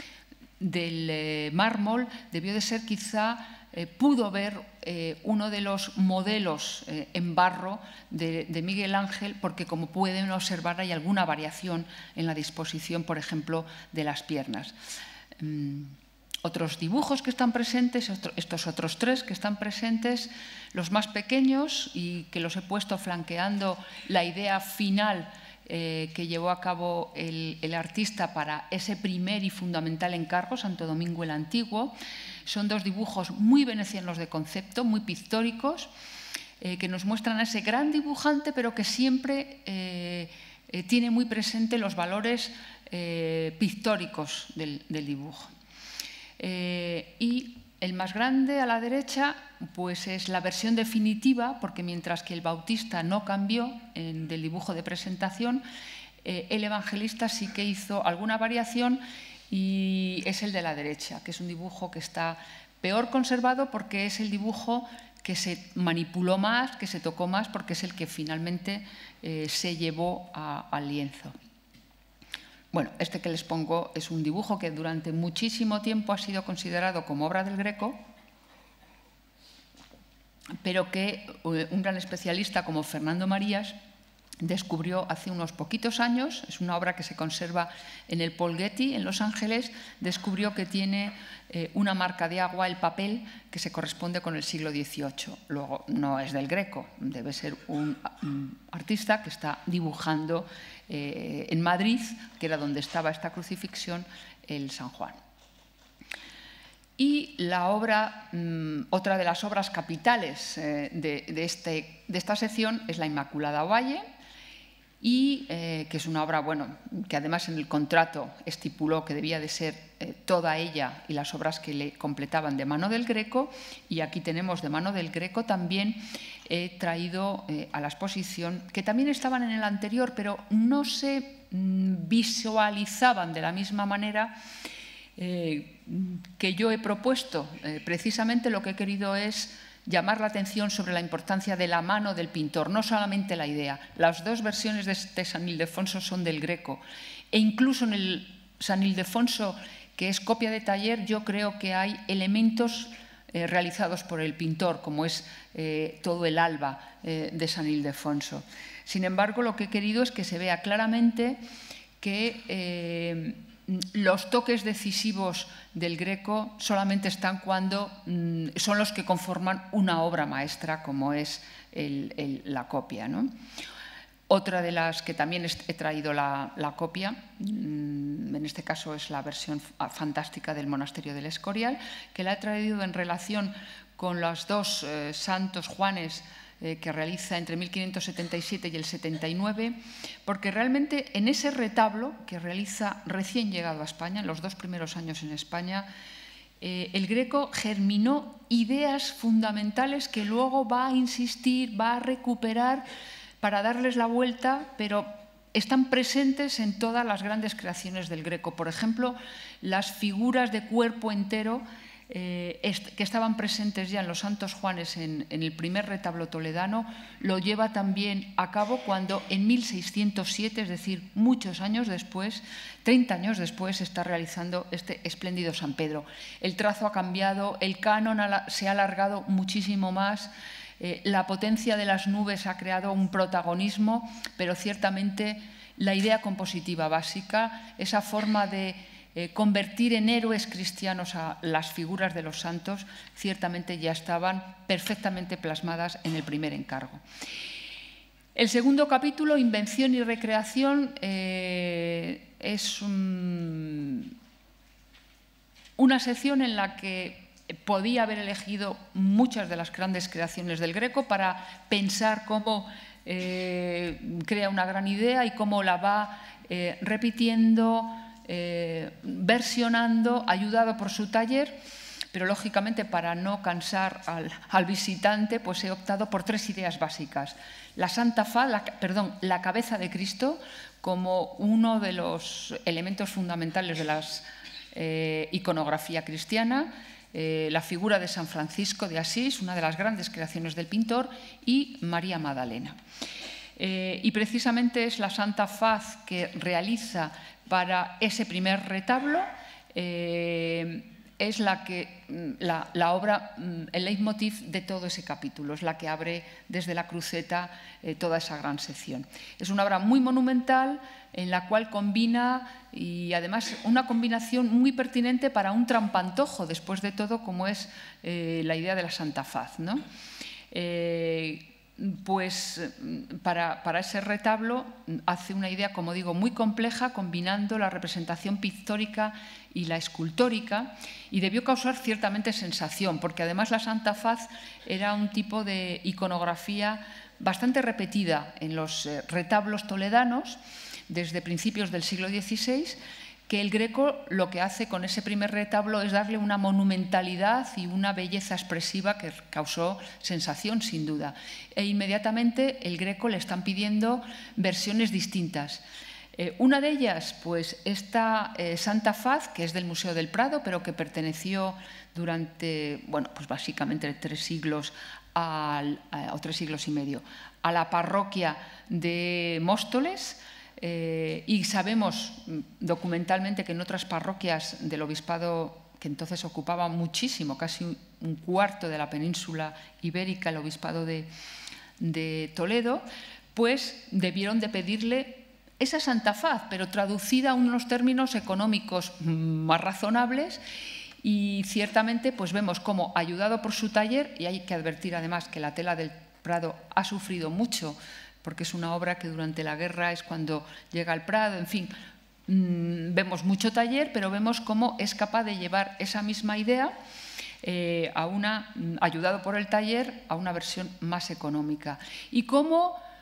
del eh, mármol, debió de ser quizá, eh, pudo ver eh, uno de los modelos eh, en barro de, de Miguel Ángel, porque como pueden observar hay alguna variación en la disposición, por ejemplo, de las piernas. Mm, otros dibujos que están presentes, estos otros tres que están presentes, los más pequeños y que los he puesto flanqueando la idea final Eh, que llevó a cabo el, el artista para ese primer y fundamental encargo, Santo Domingo el Antiguo. Son dos dibujos muy venecianos de concepto, muy pictóricos, eh, que nos muestran a ese gran dibujante, pero que siempre eh, eh, tiene muy presente los valores eh, pictóricos del, del dibujo. Eh, y el más grande a la derecha pues es la versión definitiva, porque mientras que el Bautista no cambió en, del dibujo de presentación, eh, el Evangelista sí que hizo alguna variación, y es el de la derecha, que es un dibujo que está peor conservado porque es el dibujo que se manipuló más, que se tocó más, porque es el que finalmente eh, se llevó a, al lienzo. Bueno, este que les pongo es un dibujo que durante muchísimo tiempo ha sido considerado como obra del Greco, pero que un gran especialista como Fernando Marías descubrió hace unos poquitos años. Es una obra que se conserva en el Paul Getty, en Los Ángeles. Descubrió que tiene eh, una marca de agua, el papel, que se corresponde con el siglo dieciocho. Luego, no es del Greco, debe ser un, un artista que está dibujando eh, en Madrid, que era donde estaba esta crucifixión, el San Juan. Y la obra, mmm, otra de las obras capitales eh, de, de, este, de esta sección es la Inmaculada Ovalle. y eh, que es una obra, bueno, que además en el contrato estipuló que debía de ser eh, toda ella y las obras que le completaban de mano del Greco, y aquí tenemos de mano del Greco también he traído eh, a la exposición, que también estaban en el anterior, pero no se mm, visualizaban de la misma manera eh, que yo he propuesto. Eh, precisamente lo que he querido es llamar la atención sobre la importancia de la mano del pintor, no solamente la idea. Las dos versiones de este San Ildefonso son del Greco, e incluso en el San Ildefonso, que es copia de taller, yo creo que hay elementos eh, realizados por el pintor, como es eh, todo el alba eh, de San Ildefonso. Sin embargo, lo que he querido es que se vea claramente que eh, los toques decisivos del Greco solamente están cuando mm, son los que conforman una obra maestra, como es el, el, la copia, ¿no? Otra de las que también he traído la, la copia, mmm, en este caso es la versión fantástica del Monasterio del Escorial, que la he traído en relación con los dos eh, santos Juanes que realiza entre mil quinientos setenta y siete y el setenta y nueve, porque realmente en ese retablo que realiza recién llegado a España, en los dos primeros años en España, eh, el Greco germinó ideas fundamentales que luego va a insistir, va a recuperar para darles la vuelta, pero están presentes en todas las grandes creaciones del Greco. Por ejemplo, las figuras de cuerpo entero Eh, que estaban presentes ya en los Santos Juanes en, en el primer retablo toledano, lo lleva también a cabo cuando en mil seiscientos siete, es decir, muchos años después, treinta años después, está realizando este espléndido San Pedro. El trazo ha cambiado, el canon se ha alargado muchísimo más, eh, la potencia de las nubes ha creado un protagonismo, pero ciertamente la idea compositiva básica, esa forma de Eh, convertir en héroes cristianos a las figuras de los santos, ciertamente ya estaban perfectamente plasmadas en el primer encargo. El segundo capítulo, Invención y Recreación, eh, es un, una sección en la que podía haber elegido muchas de las grandes creaciones del Greco para pensar cómo eh, crea una gran idea y cómo la va eh, repitiendo, Eh, versionando, ayudado por su taller, pero lógicamente para no cansar al, al visitante, pues he optado por tres ideas básicas. La Santa Faz, la, perdón, la cabeza de Cristo como uno de los elementos fundamentales de la eh, iconografía cristiana, eh, la figura de San Francisco de Asís, una de las grandes creaciones del pintor, y María Magdalena. Eh, y precisamente es la Santa Faz que realiza para ese primer retablo, eh, es la, que, la, la obra, el leitmotiv de todo ese capítulo, es la que abre desde la cruceta eh, toda esa gran sección. Es una obra muy monumental en la cual combina, y además una combinación muy pertinente para un trampantojo, después de todo, como es eh, la idea de la Santa Faz, ¿no? Eh, Pues para, para ese retablo hace una idea, como digo, muy compleja, combinando la representación pictórica y la escultórica, y debió causar ciertamente sensación, porque además la Santa Faz era un tipo de iconografía bastante repetida en los retablos toledanos desde principios del siglo dieciséis, que el Greco lo que hace con ese primer retablo es darle una monumentalidad y una belleza expresiva que causó sensación, sin duda. E inmediatamente el Greco le están pidiendo versiones distintas. Eh, una de ellas, pues esta eh, Santa Faz, que es del Museo del Prado, pero que perteneció durante, bueno, pues básicamente tres siglos al, a, o tres siglos y medio a la parroquia de Móstoles. Eh, y sabemos documentalmente que en otras parroquias del obispado, que entonces ocupaba muchísimo, casi un, un cuarto de la península ibérica, el obispado de, de Toledo, pues debieron de pedirle esa Santa Faz, pero traducida a unos términos económicos más razonables, y ciertamente pues vemos cómo, ayudado por su taller, y hay que advertir además que la tela del Prado ha sufrido mucho, porque es una obra que durante la guerra es cuando llega al Prado, en fin, mmm, vemos mucho taller, pero vemos cómo es capaz de llevar esa misma idea, eh, a una, ayudado por el taller, a una versión más económica. Y cómo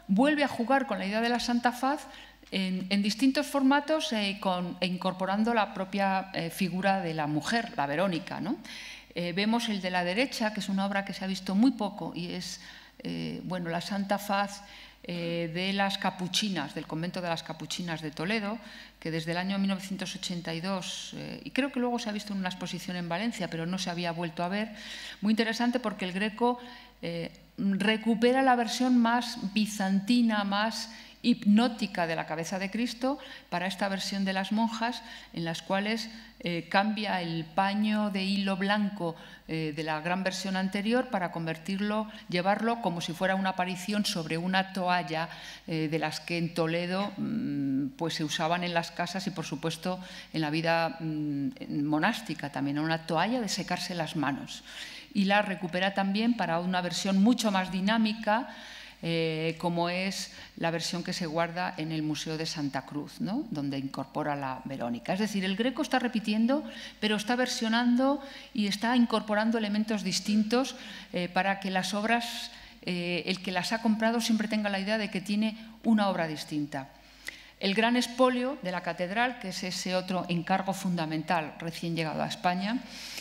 vuelve a jugar con la idea de la Santa Faz en, en distintos formatos eh, con, e incorporando la propia eh, figura de la mujer, la Verónica, ¿no? Eh, vemos el de la derecha, que es una obra que se ha visto muy poco y es eh, bueno, la Santa Faz eh, de las Capuchinas, del convento de las Capuchinas de Toledo, que desde el año mil novecientos ochenta y dos, eh, y creo que luego se ha visto en una exposición en Valencia, pero no se había vuelto a ver, muy interesante porque el Greco eh, recupera la versión más bizantina, más hipnótica de la cabeza de Cristo para esta versión de las monjas, en las cuales eh, cambia el paño de hilo blanco eh, de la gran versión anterior para convertirlo, llevarlo como si fuera una aparición sobre una toalla eh, de las que en Toledo mmm, pues se usaban en las casas y por supuesto en la vida mmm, monástica también, una toalla de secarse las manos. Y la recupera también para una versión mucho más dinámica, Eh, como es la versión que se guarda en el Museo de Santa Cruz, ¿no? Donde incorpora la Verónica. Es decir, el Greco está repitiendo, pero está versionando y está incorporando elementos distintos eh, para que las obras, eh, el que las ha comprado siempre tenga la idea de que tiene una obra distinta. El gran expolio de la catedral, que es ese otro encargo fundamental recién llegado a España,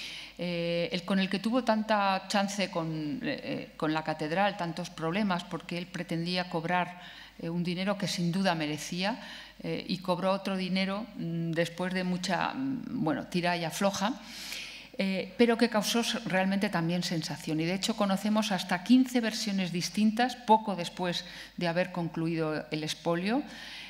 Eh, el con el que tuvo tanta chance con, eh, con la catedral, tantos problemas, porque él pretendía cobrar eh, un dinero que sin duda merecía eh, y cobró otro dinero mmm, después de mucha bueno, tira y afloja, eh, pero que causó realmente también sensación. Y de hecho conocemos hasta quince versiones distintas poco después de haber concluido el expolio,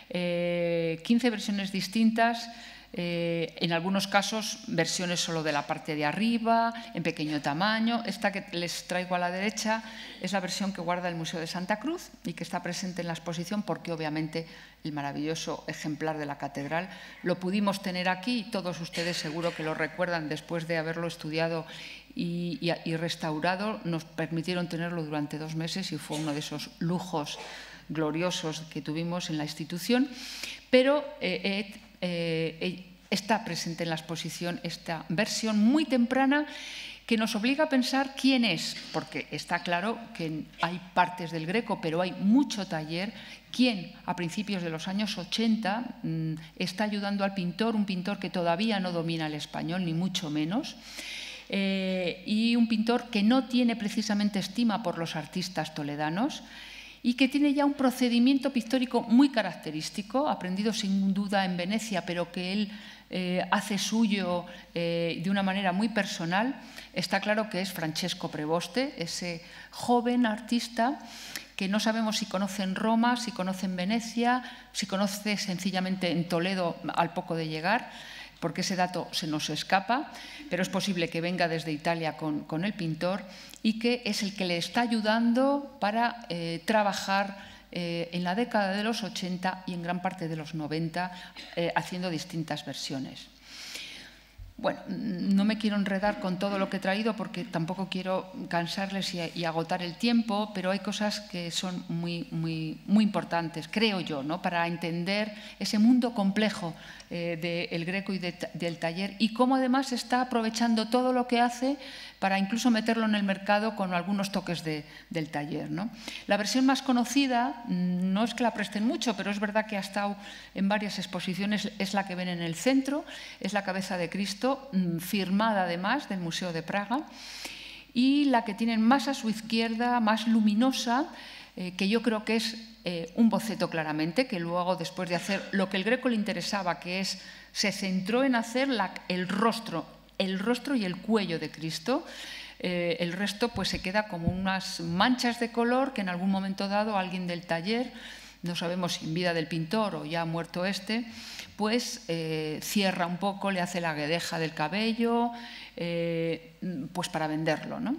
eh, quince versiones distintas. Eh, en algunos casos versiones solo de la parte de arriba, en pequeño tamaño. Esta que les traigo a la derecha es la versión que guarda el Museo de Santa Cruz y que está presente en la exposición porque obviamente el maravilloso ejemplar de la catedral lo pudimos tener aquí y todos ustedes seguro que lo recuerdan después de haberlo estudiado y, y, y restaurado. Nos permitieron tenerlo durante dos meses y fue uno de esos lujos gloriosos que tuvimos en la institución, pero eh, eh, Eh, está presente en la exposición esta versión muy temprana que nos obliga a pensar quién es, porque está claro que hay partes del Greco, pero hay mucho taller, quién a principios de los años ochenta mmm, está ayudando al pintor, un pintor que todavía no domina el español, ni mucho menos, eh, y un pintor que no tiene precisamente estima por los artistas toledanos, y que tiene ya un procedimiento pictórico muy característico, aprendido sin duda en Venecia, pero que él eh, hace suyo eh, de una manera muy personal. Está claro que es Francesco Preboste, ese joven artista que no sabemos si conoce en Roma, si conoce en Venecia, si conoce sencillamente en Toledo al poco de llegar, porque ese dato se nos escapa, pero es posible que venga desde Italia con, con el pintor y que es el que le está ayudando para eh, trabajar eh, en la década de los ochenta y en gran parte de los noventa, eh, haciendo distintas versiones. Bueno, no me quiero enredar con todo lo que he traído porque tampoco quiero cansarles y, y agotar el tiempo, pero hay cosas que son muy, muy, muy importantes, creo yo, ¿no? Para entender ese mundo complejo eh, del Greco y de, del taller y cómo además está aprovechando todo lo que hace para incluso meterlo en el mercado con algunos toques de, del taller, ¿no? La versión más conocida, no es que la presten mucho, pero es verdad que ha estado en varias exposiciones, es la que ven en el centro, es la cabeza de Cristo, firmada además del Museo de Praga, y la que tienen más a su izquierda, más luminosa, eh, que yo creo que es eh, un boceto claramente, que luego después de hacer lo que el Greco le interesaba, que es, se centró en hacer la, el rostro, el rostro y el cuello de Cristo. Eh, el resto pues se queda como unas manchas de color que en algún momento dado alguien del taller, no sabemos si en vida del pintor o ya muerto este, pues eh, cierra un poco, le hace la guedeja del cabello, eh, pues para venderlo, ¿no?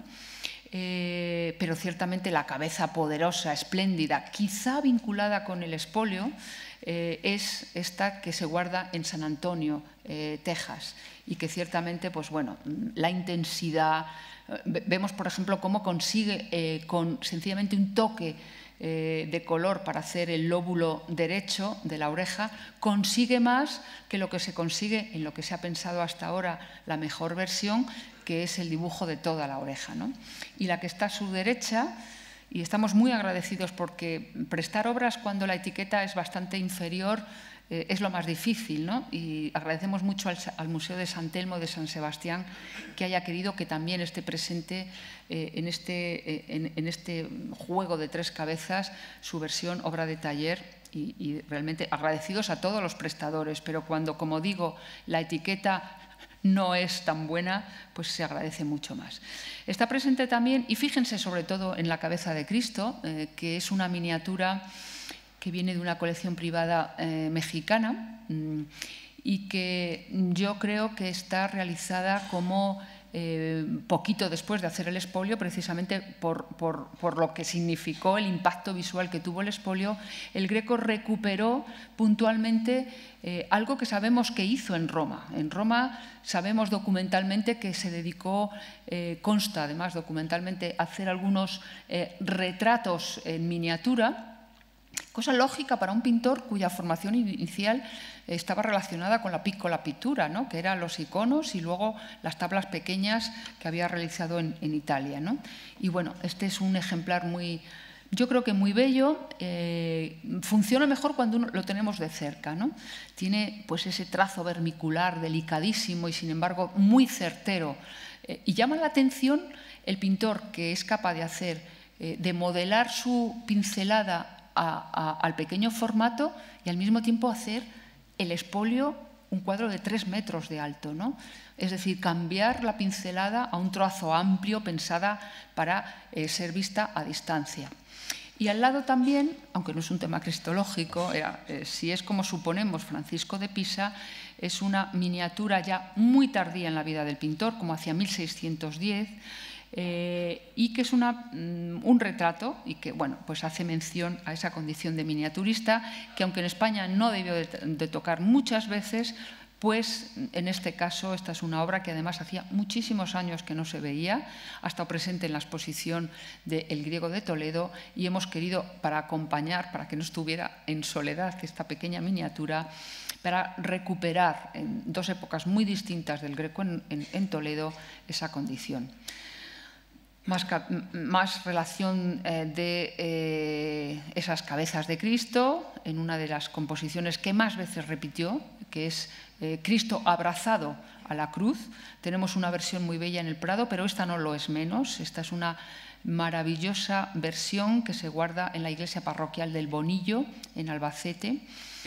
Eh, pero ciertamente la cabeza poderosa, espléndida, quizá vinculada con el expolio, eh, es esta que se guarda en San Antonio, eh, Texas, y que ciertamente, pues bueno, la intensidad, eh, vemos por ejemplo cómo consigue eh, con sencillamente un toque eh, de color para hacer el lóbulo derecho de la oreja, consigue más que lo que se consigue en lo que se ha pensado hasta ahora la mejor versión, que es el dibujo de toda la oreja, ¿no? Y la que está a su derecha y estamos muy agradecidos porque prestar obras cuando la etiqueta es bastante inferior eh, es lo más difícil, ¿no? Y agradecemos mucho al, al Museo de San Telmo de San Sebastián que haya querido que también esté presente eh, en, este, eh, en, en este juego de tres cabezas su versión obra de taller. Y, y realmente agradecidos a todos los prestadores, pero cuando, como digo, la etiqueta no es tan buena, pues se agradece mucho más. Está presente también, y fíjense sobre todo en la cabeza de Cristo, eh, que es una miniatura que viene de una colección privada eh, mexicana mmm, y que yo creo que está realizada como Eh, poquito después de hacer el expolio, precisamente por, por, por lo que significó el impacto visual que tuvo el expolio. El Greco recuperó puntualmente eh, algo que sabemos que hizo en Roma. En Roma sabemos documentalmente que se dedicó, eh, consta además documentalmente, a hacer algunos eh, retratos en miniatura, cosa lógica para un pintor cuya formación inicial estaba relacionada con la piccola pittura, ¿no? Que eran los iconos y luego las tablas pequeñas que había realizado en, en Italia, ¿no? Y bueno, este es un ejemplar muy, yo creo que muy bello, eh, funciona mejor cuando uno lo tenemos de cerca, ¿no? Tiene pues ese trazo vermicular delicadísimo y sin embargo muy certero, eh, y llama la atención el pintor que es capaz de hacer, eh, de modelar su pincelada A, a, al pequeño formato y al mismo tiempo hacer el expolio un cuadro de tres metros de alto, ¿no? Es decir, cambiar la pincelada a un trazo amplio pensada para eh, ser vista a distancia. Y al lado también, aunque no es un tema cristológico, era, eh, si es como suponemos Francisco de Pisa, es una miniatura ya muy tardía en la vida del pintor, como hacia mil seiscientos diez, Eh, y que es una, un retrato y que bueno, pues hace mención a esa condición de miniaturista que aunque en España no debió de, de tocar muchas veces, pues en este caso esta es una obra que además hacía muchísimos años que no se veía, ha estado presente en la exposición de El Griego de Toledo y hemos querido, para acompañar, para que no estuviera en soledad esta pequeña miniatura, para recuperar en dos épocas muy distintas del Greco en, en, en Toledo esa condición. Más, más relación eh, de eh, esas cabezas de Cristo en una de las composiciones que más veces repitió, que es eh, Cristo abrazado a la cruz. Tenemos una versión muy bella en el Prado, pero esta no lo es menos. Esta es una maravillosa versión que se guarda en la iglesia parroquial del Bonillo, en Albacete.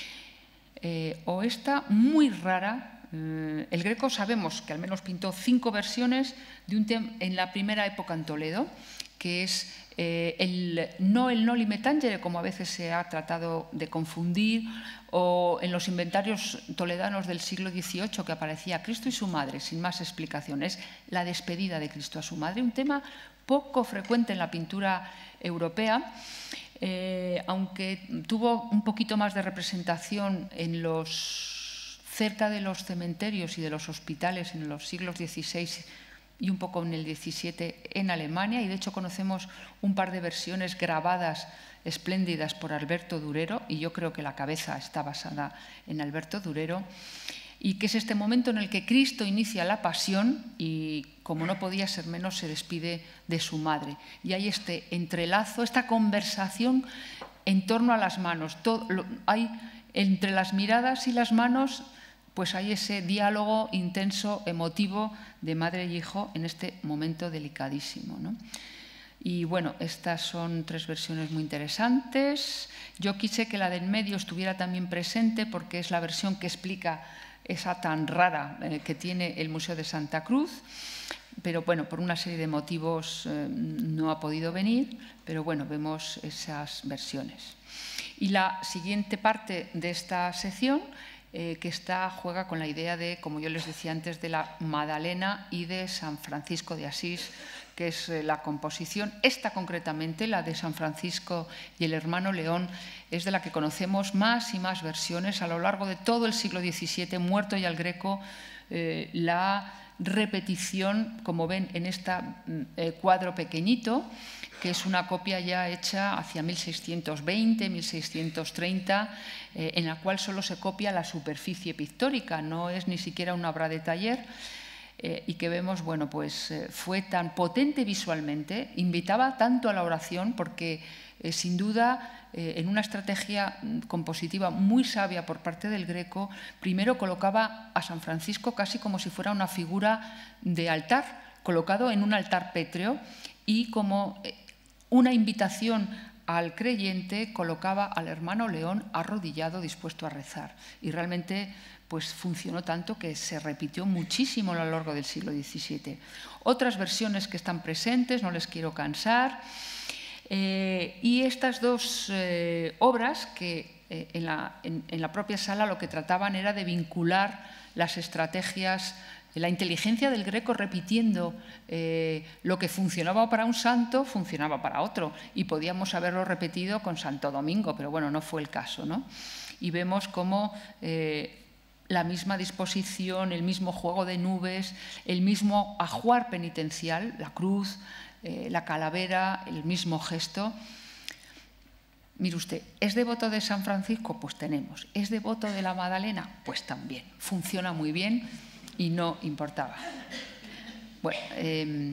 Eh, o esta muy rara. El Greco sabemos que al menos pintó cinco versiones de un tema en la primera época en Toledo, que es eh, el, no el Noli Me Tangere, como a veces se ha tratado de confundir, o en los inventarios toledanos del siglo dieciocho que aparecía Cristo y su madre, sin más explicaciones, la despedida de Cristo a su madre, un tema poco frecuente en la pintura europea, eh, aunque tuvo un poquito más de representación en los cerca de los cementerios y de los hospitales en los siglos dieciséis y un poco en el diecisiete en Alemania, y de hecho conocemos un par de versiones grabadas espléndidas por Alberto Durero, y yo creo que la cabeza está basada en Alberto Durero, y que es este momento en el que Cristo inicia la pasión y, como no podía ser menos, se despide de su madre. Y hay este entrelazo, esta conversación en torno a las manos. Todo, lo, hay entre las miradas y las manos, pues hay ese diálogo intenso, emotivo de madre y hijo en este momento delicadísimo, ¿no? Y bueno, estas son tres versiones muy interesantes. Yo quise que la del medio estuviera también presente porque es la versión que explica esa tan rara eh, que tiene el Museo de Santa Cruz, pero bueno, por una serie de motivos eh, no ha podido venir, pero bueno, vemos esas versiones. Y la siguiente parte de esta sección, eh, que está, juega con la idea de, como yo les decía antes, de la Madalena y de San Francisco de Asís, que es eh, la composición. Esta concretamente, la de San Francisco y el hermano León, es de la que conocemos más y más versiones a lo largo de todo el siglo diecisiete, muerto ya el Greco, eh, la repetición, como ven en este eh, cuadro pequeñito, que es una copia ya hecha hacia mil seiscientos veinte, mil seiscientos treinta, eh, en la cual solo se copia la superficie pictórica, no es ni siquiera una obra de taller. eh, y que vemos, bueno, pues eh, fue tan potente visualmente, invitaba tanto a la oración porque eh, sin duda eh, en una estrategia compositiva muy sabia por parte del Greco, primero colocaba a San Francisco casi como si fuera una figura de altar, colocado en un altar pétreo, y como una invitación al creyente colocaba al hermano León arrodillado dispuesto a rezar. Y realmente pues, funcionó tanto que se repitió muchísimo a lo largo del siglo diecisiete. Otras versiones que están presentes, no les quiero cansar. Eh, y estas dos eh, obras que eh, en, la, en, en la propia sala lo que trataban era de vincular las estrategias, la inteligencia del Greco repitiendo eh, lo que funcionaba para un santo, funcionaba para otro. Y podíamos haberlo repetido con Santo Domingo, pero bueno, no fue el caso, ¿no? Y vemos cómo eh, la misma disposición, el mismo juego de nubes, el mismo ajuar penitencial, la cruz, eh, la calavera, el mismo gesto. Mire usted, ¿es devoto de San Francisco? Pues tenemos. ¿Es devoto de la Magdalena? Pues también. Funciona muy bien. Y no importaba. Bueno, eh,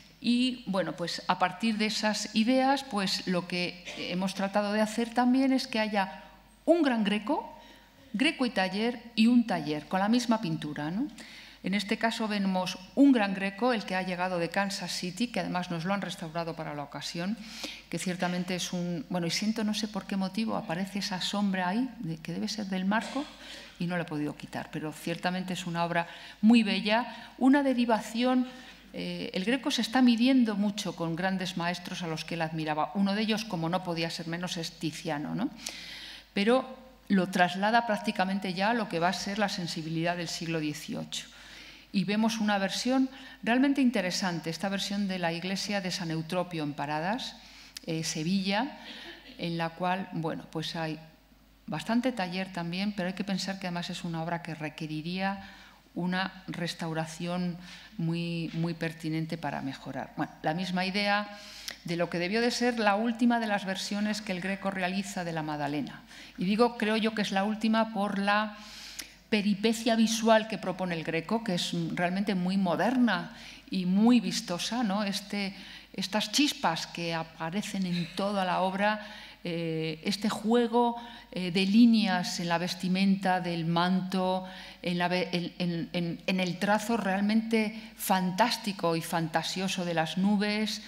y bueno, pues a partir de esas ideas, pues lo que hemos tratado de hacer también es que haya un gran Greco, Greco y taller, y un taller con la misma pintura, ¿no? En este caso vemos un gran Greco, el que ha llegado de Kansas City, que además nos lo han restaurado para la ocasión, que ciertamente es un... Bueno, y siento, no sé por qué motivo, aparece esa sombra ahí, de, que debe ser del marco, y no la he podido quitar, pero ciertamente es una obra muy bella, una derivación. Eh, el Greco se está midiendo mucho con grandes maestros a los que él admiraba. Uno de ellos, como no podía ser menos, es Tiziano, ¿no? Pero lo traslada prácticamente ya a lo que va a ser la sensibilidad del siglo dieciocho. Y vemos una versión realmente interesante, esta versión de la iglesia de San Eutropio en Paradas, eh, Sevilla, en la cual, bueno, pues hay bastante taller también, pero hay que pensar que además es una obra que requeriría una restauración muy, muy pertinente para mejorar. Bueno, la misma idea de lo que debió de ser la última de las versiones que el Greco realiza de la Magdalena. Y digo, creo yo que es la última por la peripecia visual que propone el Greco, que es realmente muy moderna y muy vistosa, ¿no? Este, estas chispas que aparecen en toda la obra, eh, este juego eh, de líneas en la vestimenta del manto, en, la, en, en, en el trazo realmente fantástico y fantasioso de las nubes.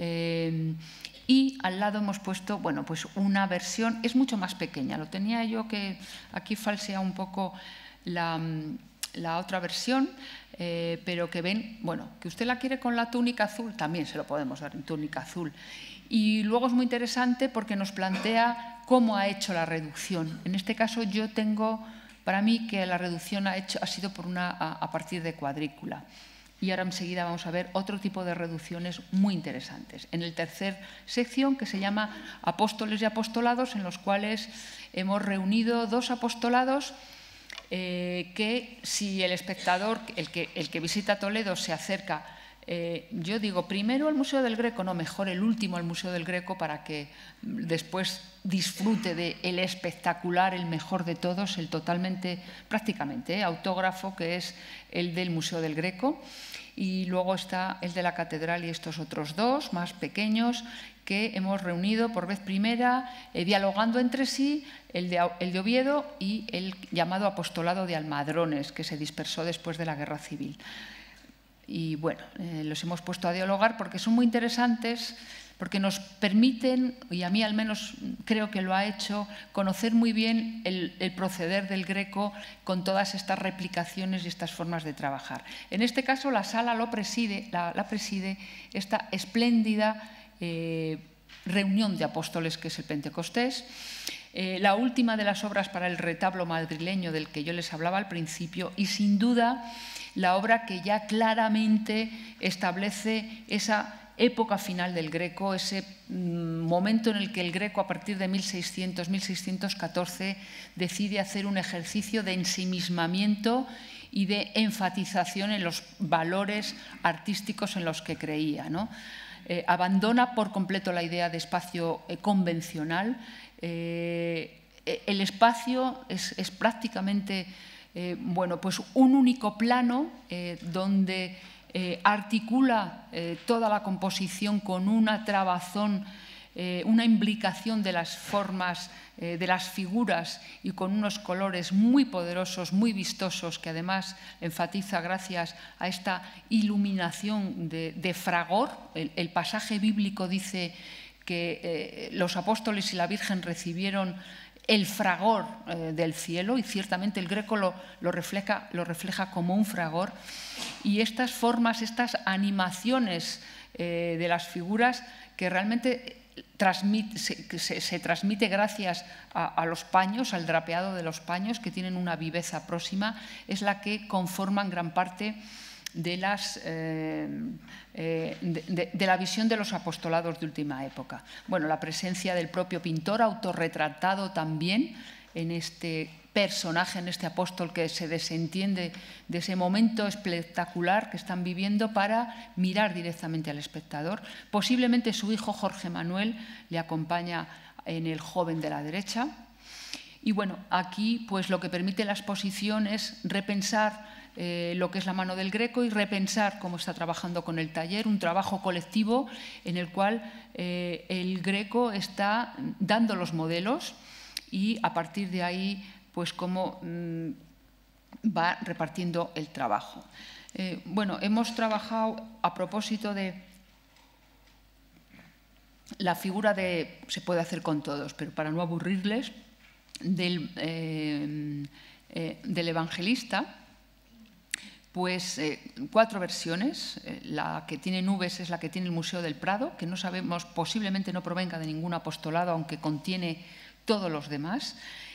Eh, y al lado hemos puesto, bueno, pues una versión, es mucho más pequeña, lo tenía yo que aquí falsea un poco la, la otra versión, eh, pero que ven, bueno, que usted la quiere con la túnica azul, también se lo podemos dar en túnica azul. Y luego es muy interesante porque nos plantea cómo ha hecho la reducción. En este caso yo tengo, para mí, que la reducción ha, hecho, ha sido por una, a, a partir de cuadrícula. Y ahora enseguida vamos a ver otro tipo de reducciones muy interesantes. En la tercera sección, que se llama Apóstoles y Apostolados, en los cuales hemos reunido dos apostolados eh, que, si el espectador, el que, el que visita Toledo, se acerca, eh, yo digo primero al Museo del Greco, no, mejor el último al Museo del Greco, para que después disfrute del espectacular, el mejor de todos, el totalmente, prácticamente, eh, autógrafo, que es el del Museo del Greco. Y luego está el de la Catedral y estos otros dos, más pequeños, que hemos reunido por vez primera, eh, dialogando entre sí, el de, el de Oviedo y el llamado Apostolado de Almadrones, que se dispersó después de la Guerra Civil. Y bueno, eh, los hemos puesto a dialogar porque son muy interesantes, porque nos permiten, y a mí al menos creo que lo ha hecho, conocer muy bien el, el proceder del Greco con todas estas replicaciones y estas formas de trabajar. En este caso, la sala lo preside, la, la preside esta espléndida eh, reunión de apóstoles que es el Pentecostés. Eh, la última de las obras para el retablo madrileño del que yo les hablaba al principio, y sin duda la obra que ya claramente establece esa época final del Greco, ese momento en el que el Greco, a partir de mil seiscientos, mil seiscientos catorce, decide hacer un ejercicio de ensimismamiento y de enfatización en los valores artísticos en los que creía, ¿no? Eh, abandona por completo la idea de espacio eh, convencional. Eh, el espacio es, es prácticamente eh, bueno, pues un único plano eh, donde eh, articula eh, toda la composición con una trabazón, eh, una imbricación de las formas, eh, de las figuras y con unos colores muy poderosos, muy vistosos, que además enfatiza gracias a esta iluminación de, de fragor. El, el pasaje bíblico dice que eh, los apóstoles y la Virgen recibieron el fragor eh, del cielo, y ciertamente el Greco lo, lo, refleja, lo refleja como un fragor. Y estas formas, estas animaciones eh, de las figuras que realmente transmite, se, se, se transmite gracias a, a los paños, al drapeado de los paños, que tienen una viveza próxima, es la que conforman gran parte de, las, eh, eh, de, de, de la visión de los apostolados de última época. Bueno, la presencia del propio pintor, autorretratado también en este personaje, en este apóstol que se desentiende de ese momento espectacular que están viviendo para mirar directamente al espectador. Posiblemente su hijo Jorge Manuel le acompaña en el joven de la derecha. Y bueno, aquí pues lo que permite la exposición es repensar eh, lo que es la mano del Greco y repensar cómo está trabajando con el taller, un trabajo colectivo en el cual eh, el Greco está dando los modelos y a partir de ahí pues cómo mmm, va repartiendo el trabajo. Eh, bueno, hemos trabajado a propósito de la figura de, se puede hacer con todos, pero para no aburrirles, del, eh, eh, del evangelista, pues eh, cuatro versiones. Eh, la que tiene nubes es la que tiene el Museo del Prado, que no sabemos, posiblemente no provenga de ningún apostolado, aunque contiene todos los demás.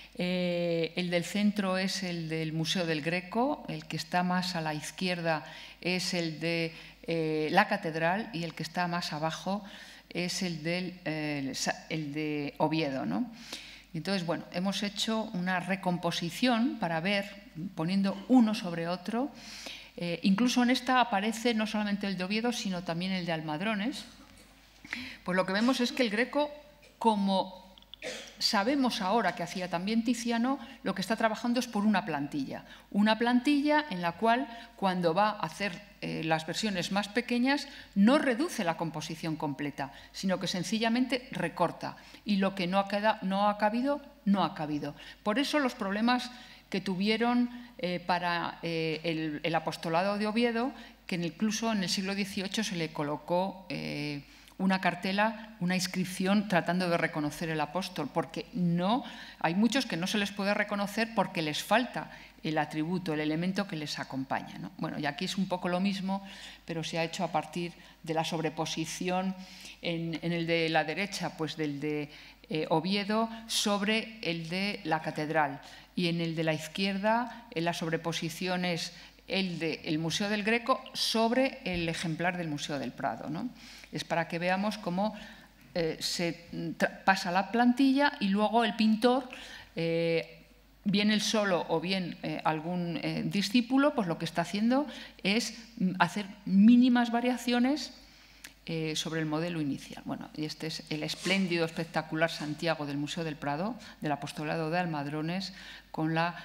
Eh, el del centro es el del Museo del Greco, el que está más a la izquierda es el de eh, la Catedral y el que está más abajo es el, del, eh, el de Oviedo, ¿no? Entonces, bueno, hemos hecho una recomposición para ver, poniendo uno sobre otro. Eh, incluso en esta aparece no solamente el de Oviedo, sino también el de Almadrones. Pues lo que vemos es que el Greco, como sabemos ahora que hacía también Tiziano, lo que está trabajando es por una plantilla. Una plantilla en la cual, cuando va a hacer eh, las versiones más pequeñas, no reduce la composición completa, sino que sencillamente recorta. Y lo que no ha, quedado, no ha cabido, no ha cabido. Por eso los problemas que tuvieron eh, para eh, el, el apostolado de Oviedo, que incluso en el siglo dieciocho se le colocó Eh, una cartela, una inscripción tratando de reconocer el apóstol, porque no, hay muchos que no se les puede reconocer porque les falta el atributo, el elemento que les acompaña, ¿no? Bueno, y aquí es un poco lo mismo, pero se ha hecho a partir de la sobreposición en, en el de la derecha, pues del de eh, Oviedo sobre el de la Catedral, y en el de la izquierda en la sobreposición es el del Museo del Greco sobre el ejemplar del Museo del Prado, ¿no? Es para que veamos cómo eh, se pasa la plantilla y luego el pintor, eh, bien él solo o bien eh, algún eh, discípulo, pues lo que está haciendo es hacer mínimas variaciones eh, sobre el modelo inicial. Bueno, y este es el espléndido, espectacular Santiago del Museo del Prado, del Apostolado de Almadrones, con la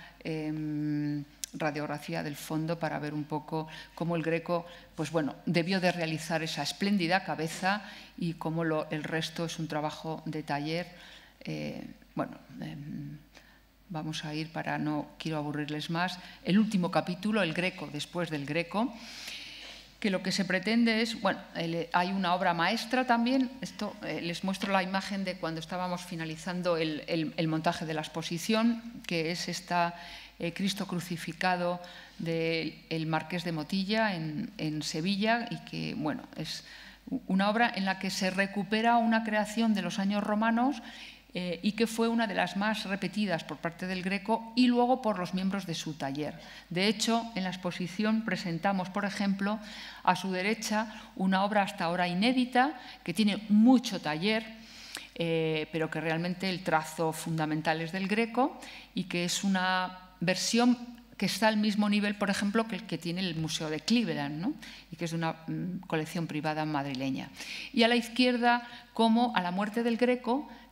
Eh, radiografía del fondo para ver un poco cómo el Greco, pues bueno, debió de realizar esa espléndida cabeza y cómo lo, el resto es un trabajo de taller. Eh, bueno, eh, vamos a ir para no quiero aburrirles más. El último capítulo, el Greco después del Greco, que lo que se pretende es, bueno, el, hay una obra maestra también. Esto eh, les muestro la imagen de cuando estábamos finalizando el, el, el montaje de la exposición, que es esta Eh, Cristo crucificado del Marqués de Motilla en, en Sevilla, y que bueno, es una obra en la que se recupera una creación de los años romanos eh, y que fue una de las más repetidas por parte del Greco y luego por los miembros de su taller. De hecho, en la exposición presentamos, por ejemplo, a su derecha una obra hasta ahora inédita que tiene mucho taller, eh, pero que realmente el trazo fundamental es del Greco y que es una versión que está al mismo nivel, por ejemplo, que el que tiene el Museo de Cleveland, ¿no? Y que es de una mm, colección privada madrileña. Y a la izquierda, como a la muerte del Greco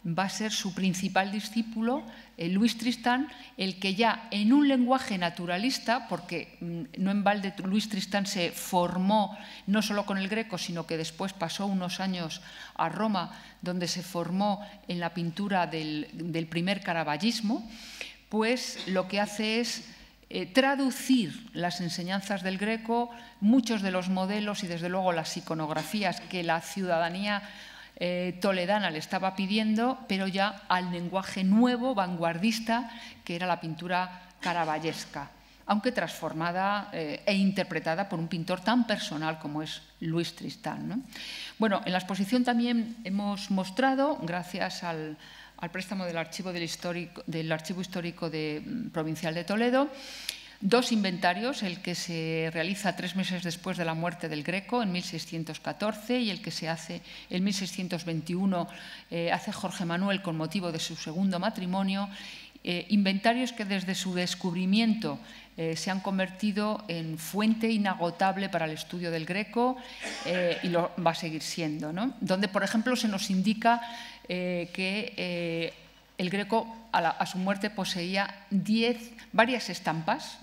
va a ser su principal discípulo, eh, Luis Tristán, el que ya en un lenguaje naturalista, porque mm, no en balde Luis Tristán se formó no solo con el Greco, sino que después pasó unos años a Roma, donde se formó en la pintura del, del primer caravallismo, pues lo que hace es Eh, traducir las enseñanzas del Greco, muchos de los modelos y desde luego las iconografías que la ciudadanía eh, toledana le estaba pidiendo, pero ya al lenguaje nuevo, vanguardista, que era la pintura caravallesca, aunque transformada eh, e interpretada por un pintor tan personal como es Luis Tristán, ¿no? Bueno, en la exposición también hemos mostrado, gracias al al préstamo del Archivo, del histórico, del Archivo Histórico de, Provincial de Toledo, dos inventarios, el que se realiza tres meses después de la muerte del Greco, en mil seiscientos catorce, y el que se hace en mil seiscientos veintiuno, eh, hace Jorge Manuel con motivo de su segundo matrimonio, eh, inventarios que desde su descubrimiento Eh, se han convertido en fuente inagotable para el estudio del Greco eh, y lo va a seguir siendo, ¿no? Donde, por ejemplo, se nos indica eh, que eh, el Greco a, la, a su muerte poseía diez, varias estampas,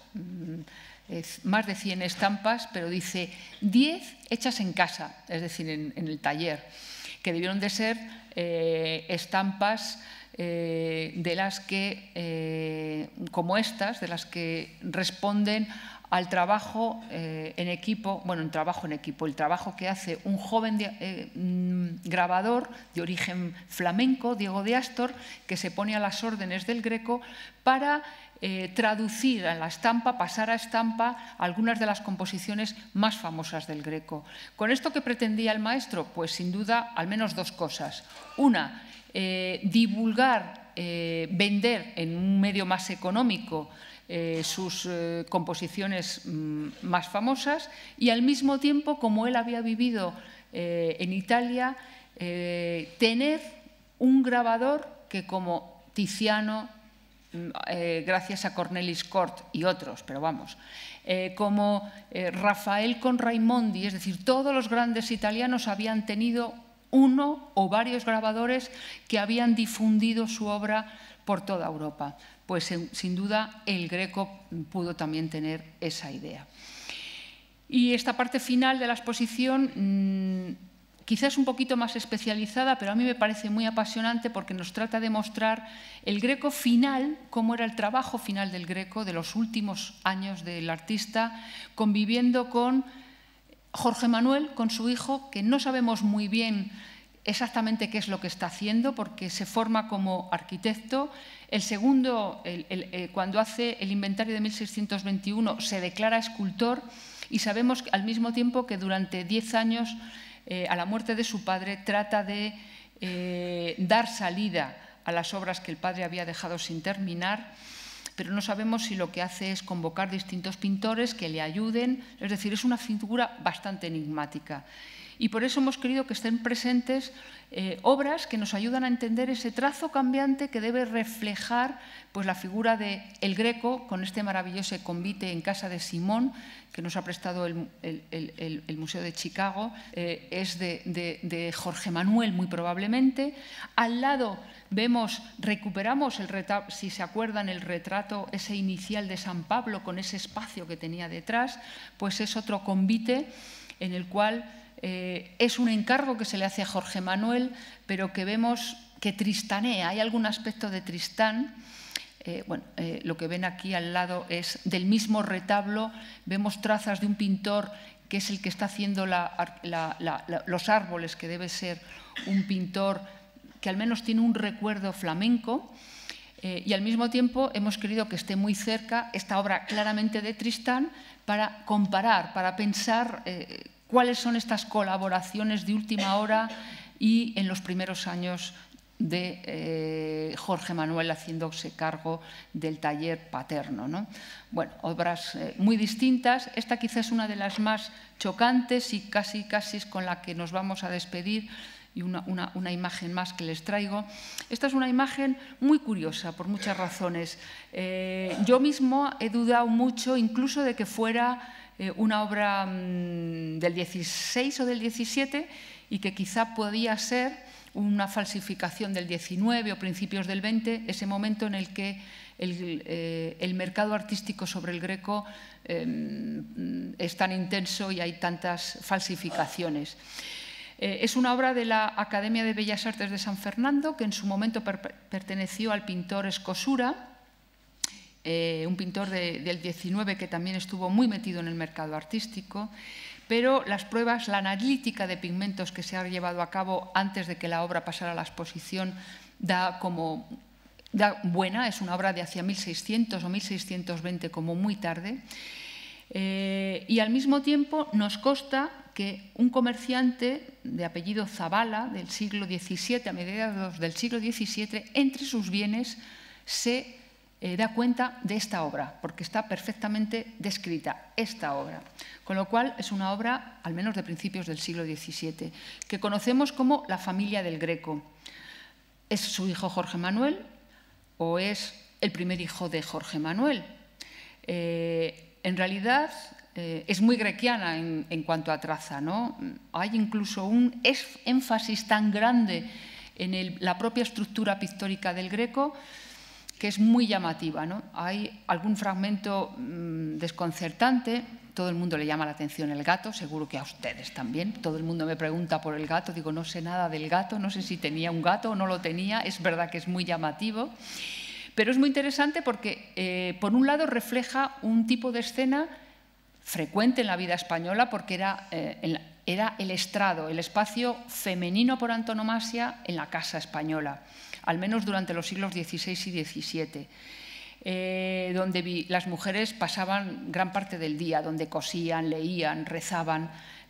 eh, más de cien estampas, pero dice diez hechas en casa, es decir, en, en el taller, que debieron de ser eh, estampas Eh, de las que, eh, como estas, de las que responden al trabajo eh, en equipo, bueno, en trabajo en equipo, el trabajo que hace un joven de, eh, grabador de origen flamenco, Diego de Astor, que se pone a las órdenes del Greco para eh, traducir a la estampa, pasar a estampa algunas de las composiciones más famosas del Greco. ¿Con esto qué pretendía el maestro? Pues sin duda al menos dos cosas. Una, Eh, divulgar, eh, vender en un medio más económico eh, sus eh, composiciones mm, más famosas y al mismo tiempo, como él había vivido eh, en Italia, eh, tener un grabador que como Tiziano, eh, gracias a Cornelis Cort y otros, pero vamos, eh, como eh, Rafael con Raimondi, es decir, todos los grandes italianos habían tenido uno o varios grabadores que habían difundido su obra por toda Europa. Pues sin duda el Greco pudo también tener esa idea. Y esta parte final de la exposición mmm, quizás un poquito más especializada, pero a mí me parece muy apasionante porque nos trata de mostrar el Greco final, cómo era el trabajo final del Greco de los últimos años del artista, conviviendo con Jorge Manuel, con su hijo, que no sabemos muy bien exactamente qué es lo que está haciendo, porque se forma como arquitecto. El segundo, el, el, el, cuando hace el inventario de mil seiscientos veintiuno, se declara escultor y sabemos al mismo tiempo que durante diez años, eh, a la muerte de su padre, trata de eh, dar salida a las obras que el padre había dejado sin terminar, pero no sabemos si lo que hace es convocar distintos pintores que le ayuden, es decir, es una figura bastante enigmática. Y por eso hemos querido que estén presentes eh, obras que nos ayudan a entender ese trazo cambiante que debe reflejar pues, la figura de El Greco, con este maravilloso convite en casa de Simón, que nos ha prestado el, el, el, el Museo de Chicago, eh, es de, de, de Jorge Manuel, muy probablemente. Al lado vemos, recuperamos, el retrato, si se acuerdan, el retrato ese inicial de San Pablo, con ese espacio que tenía detrás, pues es otro convite en el cual eh, es un encargo que se le hace a Jorge Manuel, pero que vemos que tristanea, hay algún aspecto de Tristán. Eh, bueno, eh, lo que ven aquí al lado es del mismo retablo, vemos trazas de un pintor que es el que está haciendo la, la, la, la, los árboles, que debe ser un pintor que al menos tiene un recuerdo flamenco, eh, y al mismo tiempo hemos querido que esté muy cerca esta obra claramente de Tristán para comparar, para pensar eh, cuáles son estas colaboraciones de última hora y en los primeros años de eh, Jorge Manuel haciéndose cargo del taller paterno, ¿no? Bueno, obras eh, muy distintas. Esta quizás es una de las más chocantes y casi, casi es con la que nos vamos a despedir, y una, una, una imagen más que les traigo. Esta es una imagen muy curiosa por muchas razones. Eh, yo mismo he dudado mucho incluso de que fuera eh, una obra mmm, del dieciséis o del diecisiete, y que quizá podía ser una falsificación del diecinueve o principios del veinte, ese momento en el que el, eh, el mercado artístico sobre el Greco eh, es tan intenso y hay tantas falsificaciones. Eh, es una obra de la Academia de Bellas Artes de San Fernando, que en su momento per perteneció al pintor Escosura, eh, un pintor de, del diecinueve que también estuvo muy metido en el mercado artístico. Pero las pruebas, la analítica de pigmentos que se ha llevado a cabo antes de que la obra pasara a la exposición da como da buena, es una obra de hacia mil seiscientos o mil seiscientos veinte como muy tarde. Eh, y al mismo tiempo nos consta que un comerciante de apellido Zabala del siglo diecisiete, a mediados del siglo diecisiete, entre sus bienes se Eh, da cuenta de esta obra, porque está perfectamente descrita, esta obra. Con lo cual, es una obra, al menos de principios del siglo diecisiete, que conocemos como la familia del Greco. ¿Es su hijo Jorge Manuel o es el primer hijo de Jorge Manuel? Eh, en realidad, eh, es muy grequiana en, en cuanto a traza, ¿no? Hay incluso un énfasis tan grande en el, la propia estructura pictórica del Greco que es muy llamativa, ¿no? Hay algún fragmento mmm, desconcertante, todo el mundo le llama la atención el gato, seguro que a ustedes también, todo el mundo me pregunta por el gato, digo, no sé nada del gato, no sé si tenía un gato o no lo tenía, es verdad que es muy llamativo, pero es muy interesante porque, eh, por un lado, refleja un tipo de escena frecuente en la vida española porque era, eh, en la, era el estrado, el espacio femenino por antonomasia en la casa española, al menos durante los siglos dieciséis y diecisiete, eh, donde vi, las mujeres pasaban gran parte del día, donde cosían, leían, rezaban,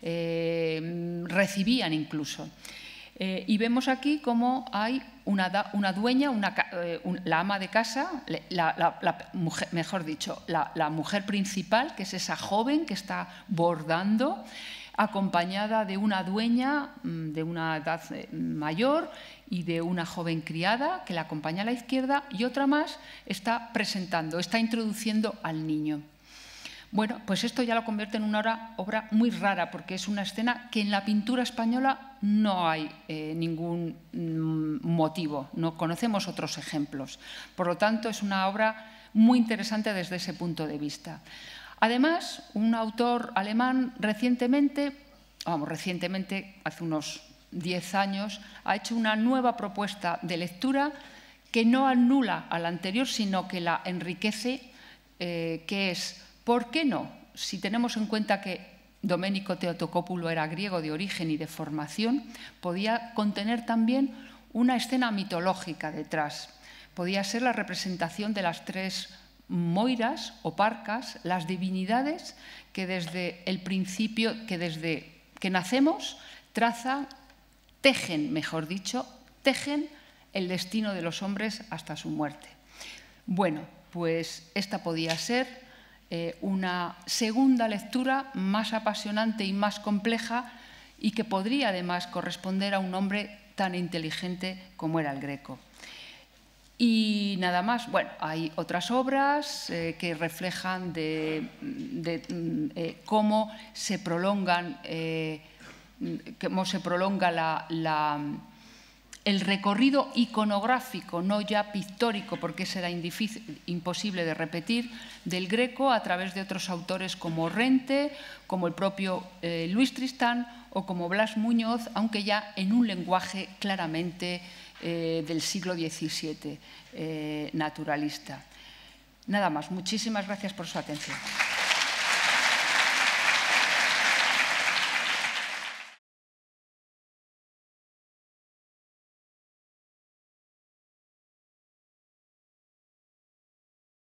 eh, recibían incluso. Eh, y vemos aquí cómo hay una, una dueña, una, eh, un, la ama de casa, la, la, la mujer, mejor dicho, la, la mujer principal, que es esa joven que está bordando, acompañada de una dueña de una edad mayor y de una joven criada que la acompaña a la izquierda, y otra más está presentando, está introduciendo al niño. Bueno, pues esto ya lo convierte en una obra, obra muy rara, porque es una escena que en la pintura española no hay eh, ningún mm, motivo, no conocemos otros ejemplos. Por lo tanto, es una obra muy interesante desde ese punto de vista. Además, un autor alemán recientemente, vamos, recientemente, hace unos diez años, ha hecho una nueva propuesta de lectura que no anula a la anterior, sino que la enriquece, eh, que es, ¿por qué no? Si tenemos en cuenta que Domenico Theotocopoulos era griego de origen y de formación, podía contener también una escena mitológica detrás. Podía ser la representación de las tres moiras o parcas, las divinidades que desde el principio, que desde que nacemos, trazan, tejen, mejor dicho, tejen el destino de los hombres hasta su muerte. Bueno, pues esta podía ser eh, una segunda lectura más apasionante y más compleja y que podría además corresponder a un hombre tan inteligente como era el Greco. Y nada más, bueno, hay otras obras eh, que reflejan de, de, eh, cómo se prolongan, eh, cómo se prolonga la, la, el recorrido iconográfico, no ya pictórico, porque será imposible de repetir, del Greco a través de otros autores como Rente, como el propio eh, Luis Tristán o como Blas Muñoz, aunque ya en un lenguaje claramente Eh, del siglo diecisiete, eh, naturalista. Nada más. Muchísimas gracias por su atención.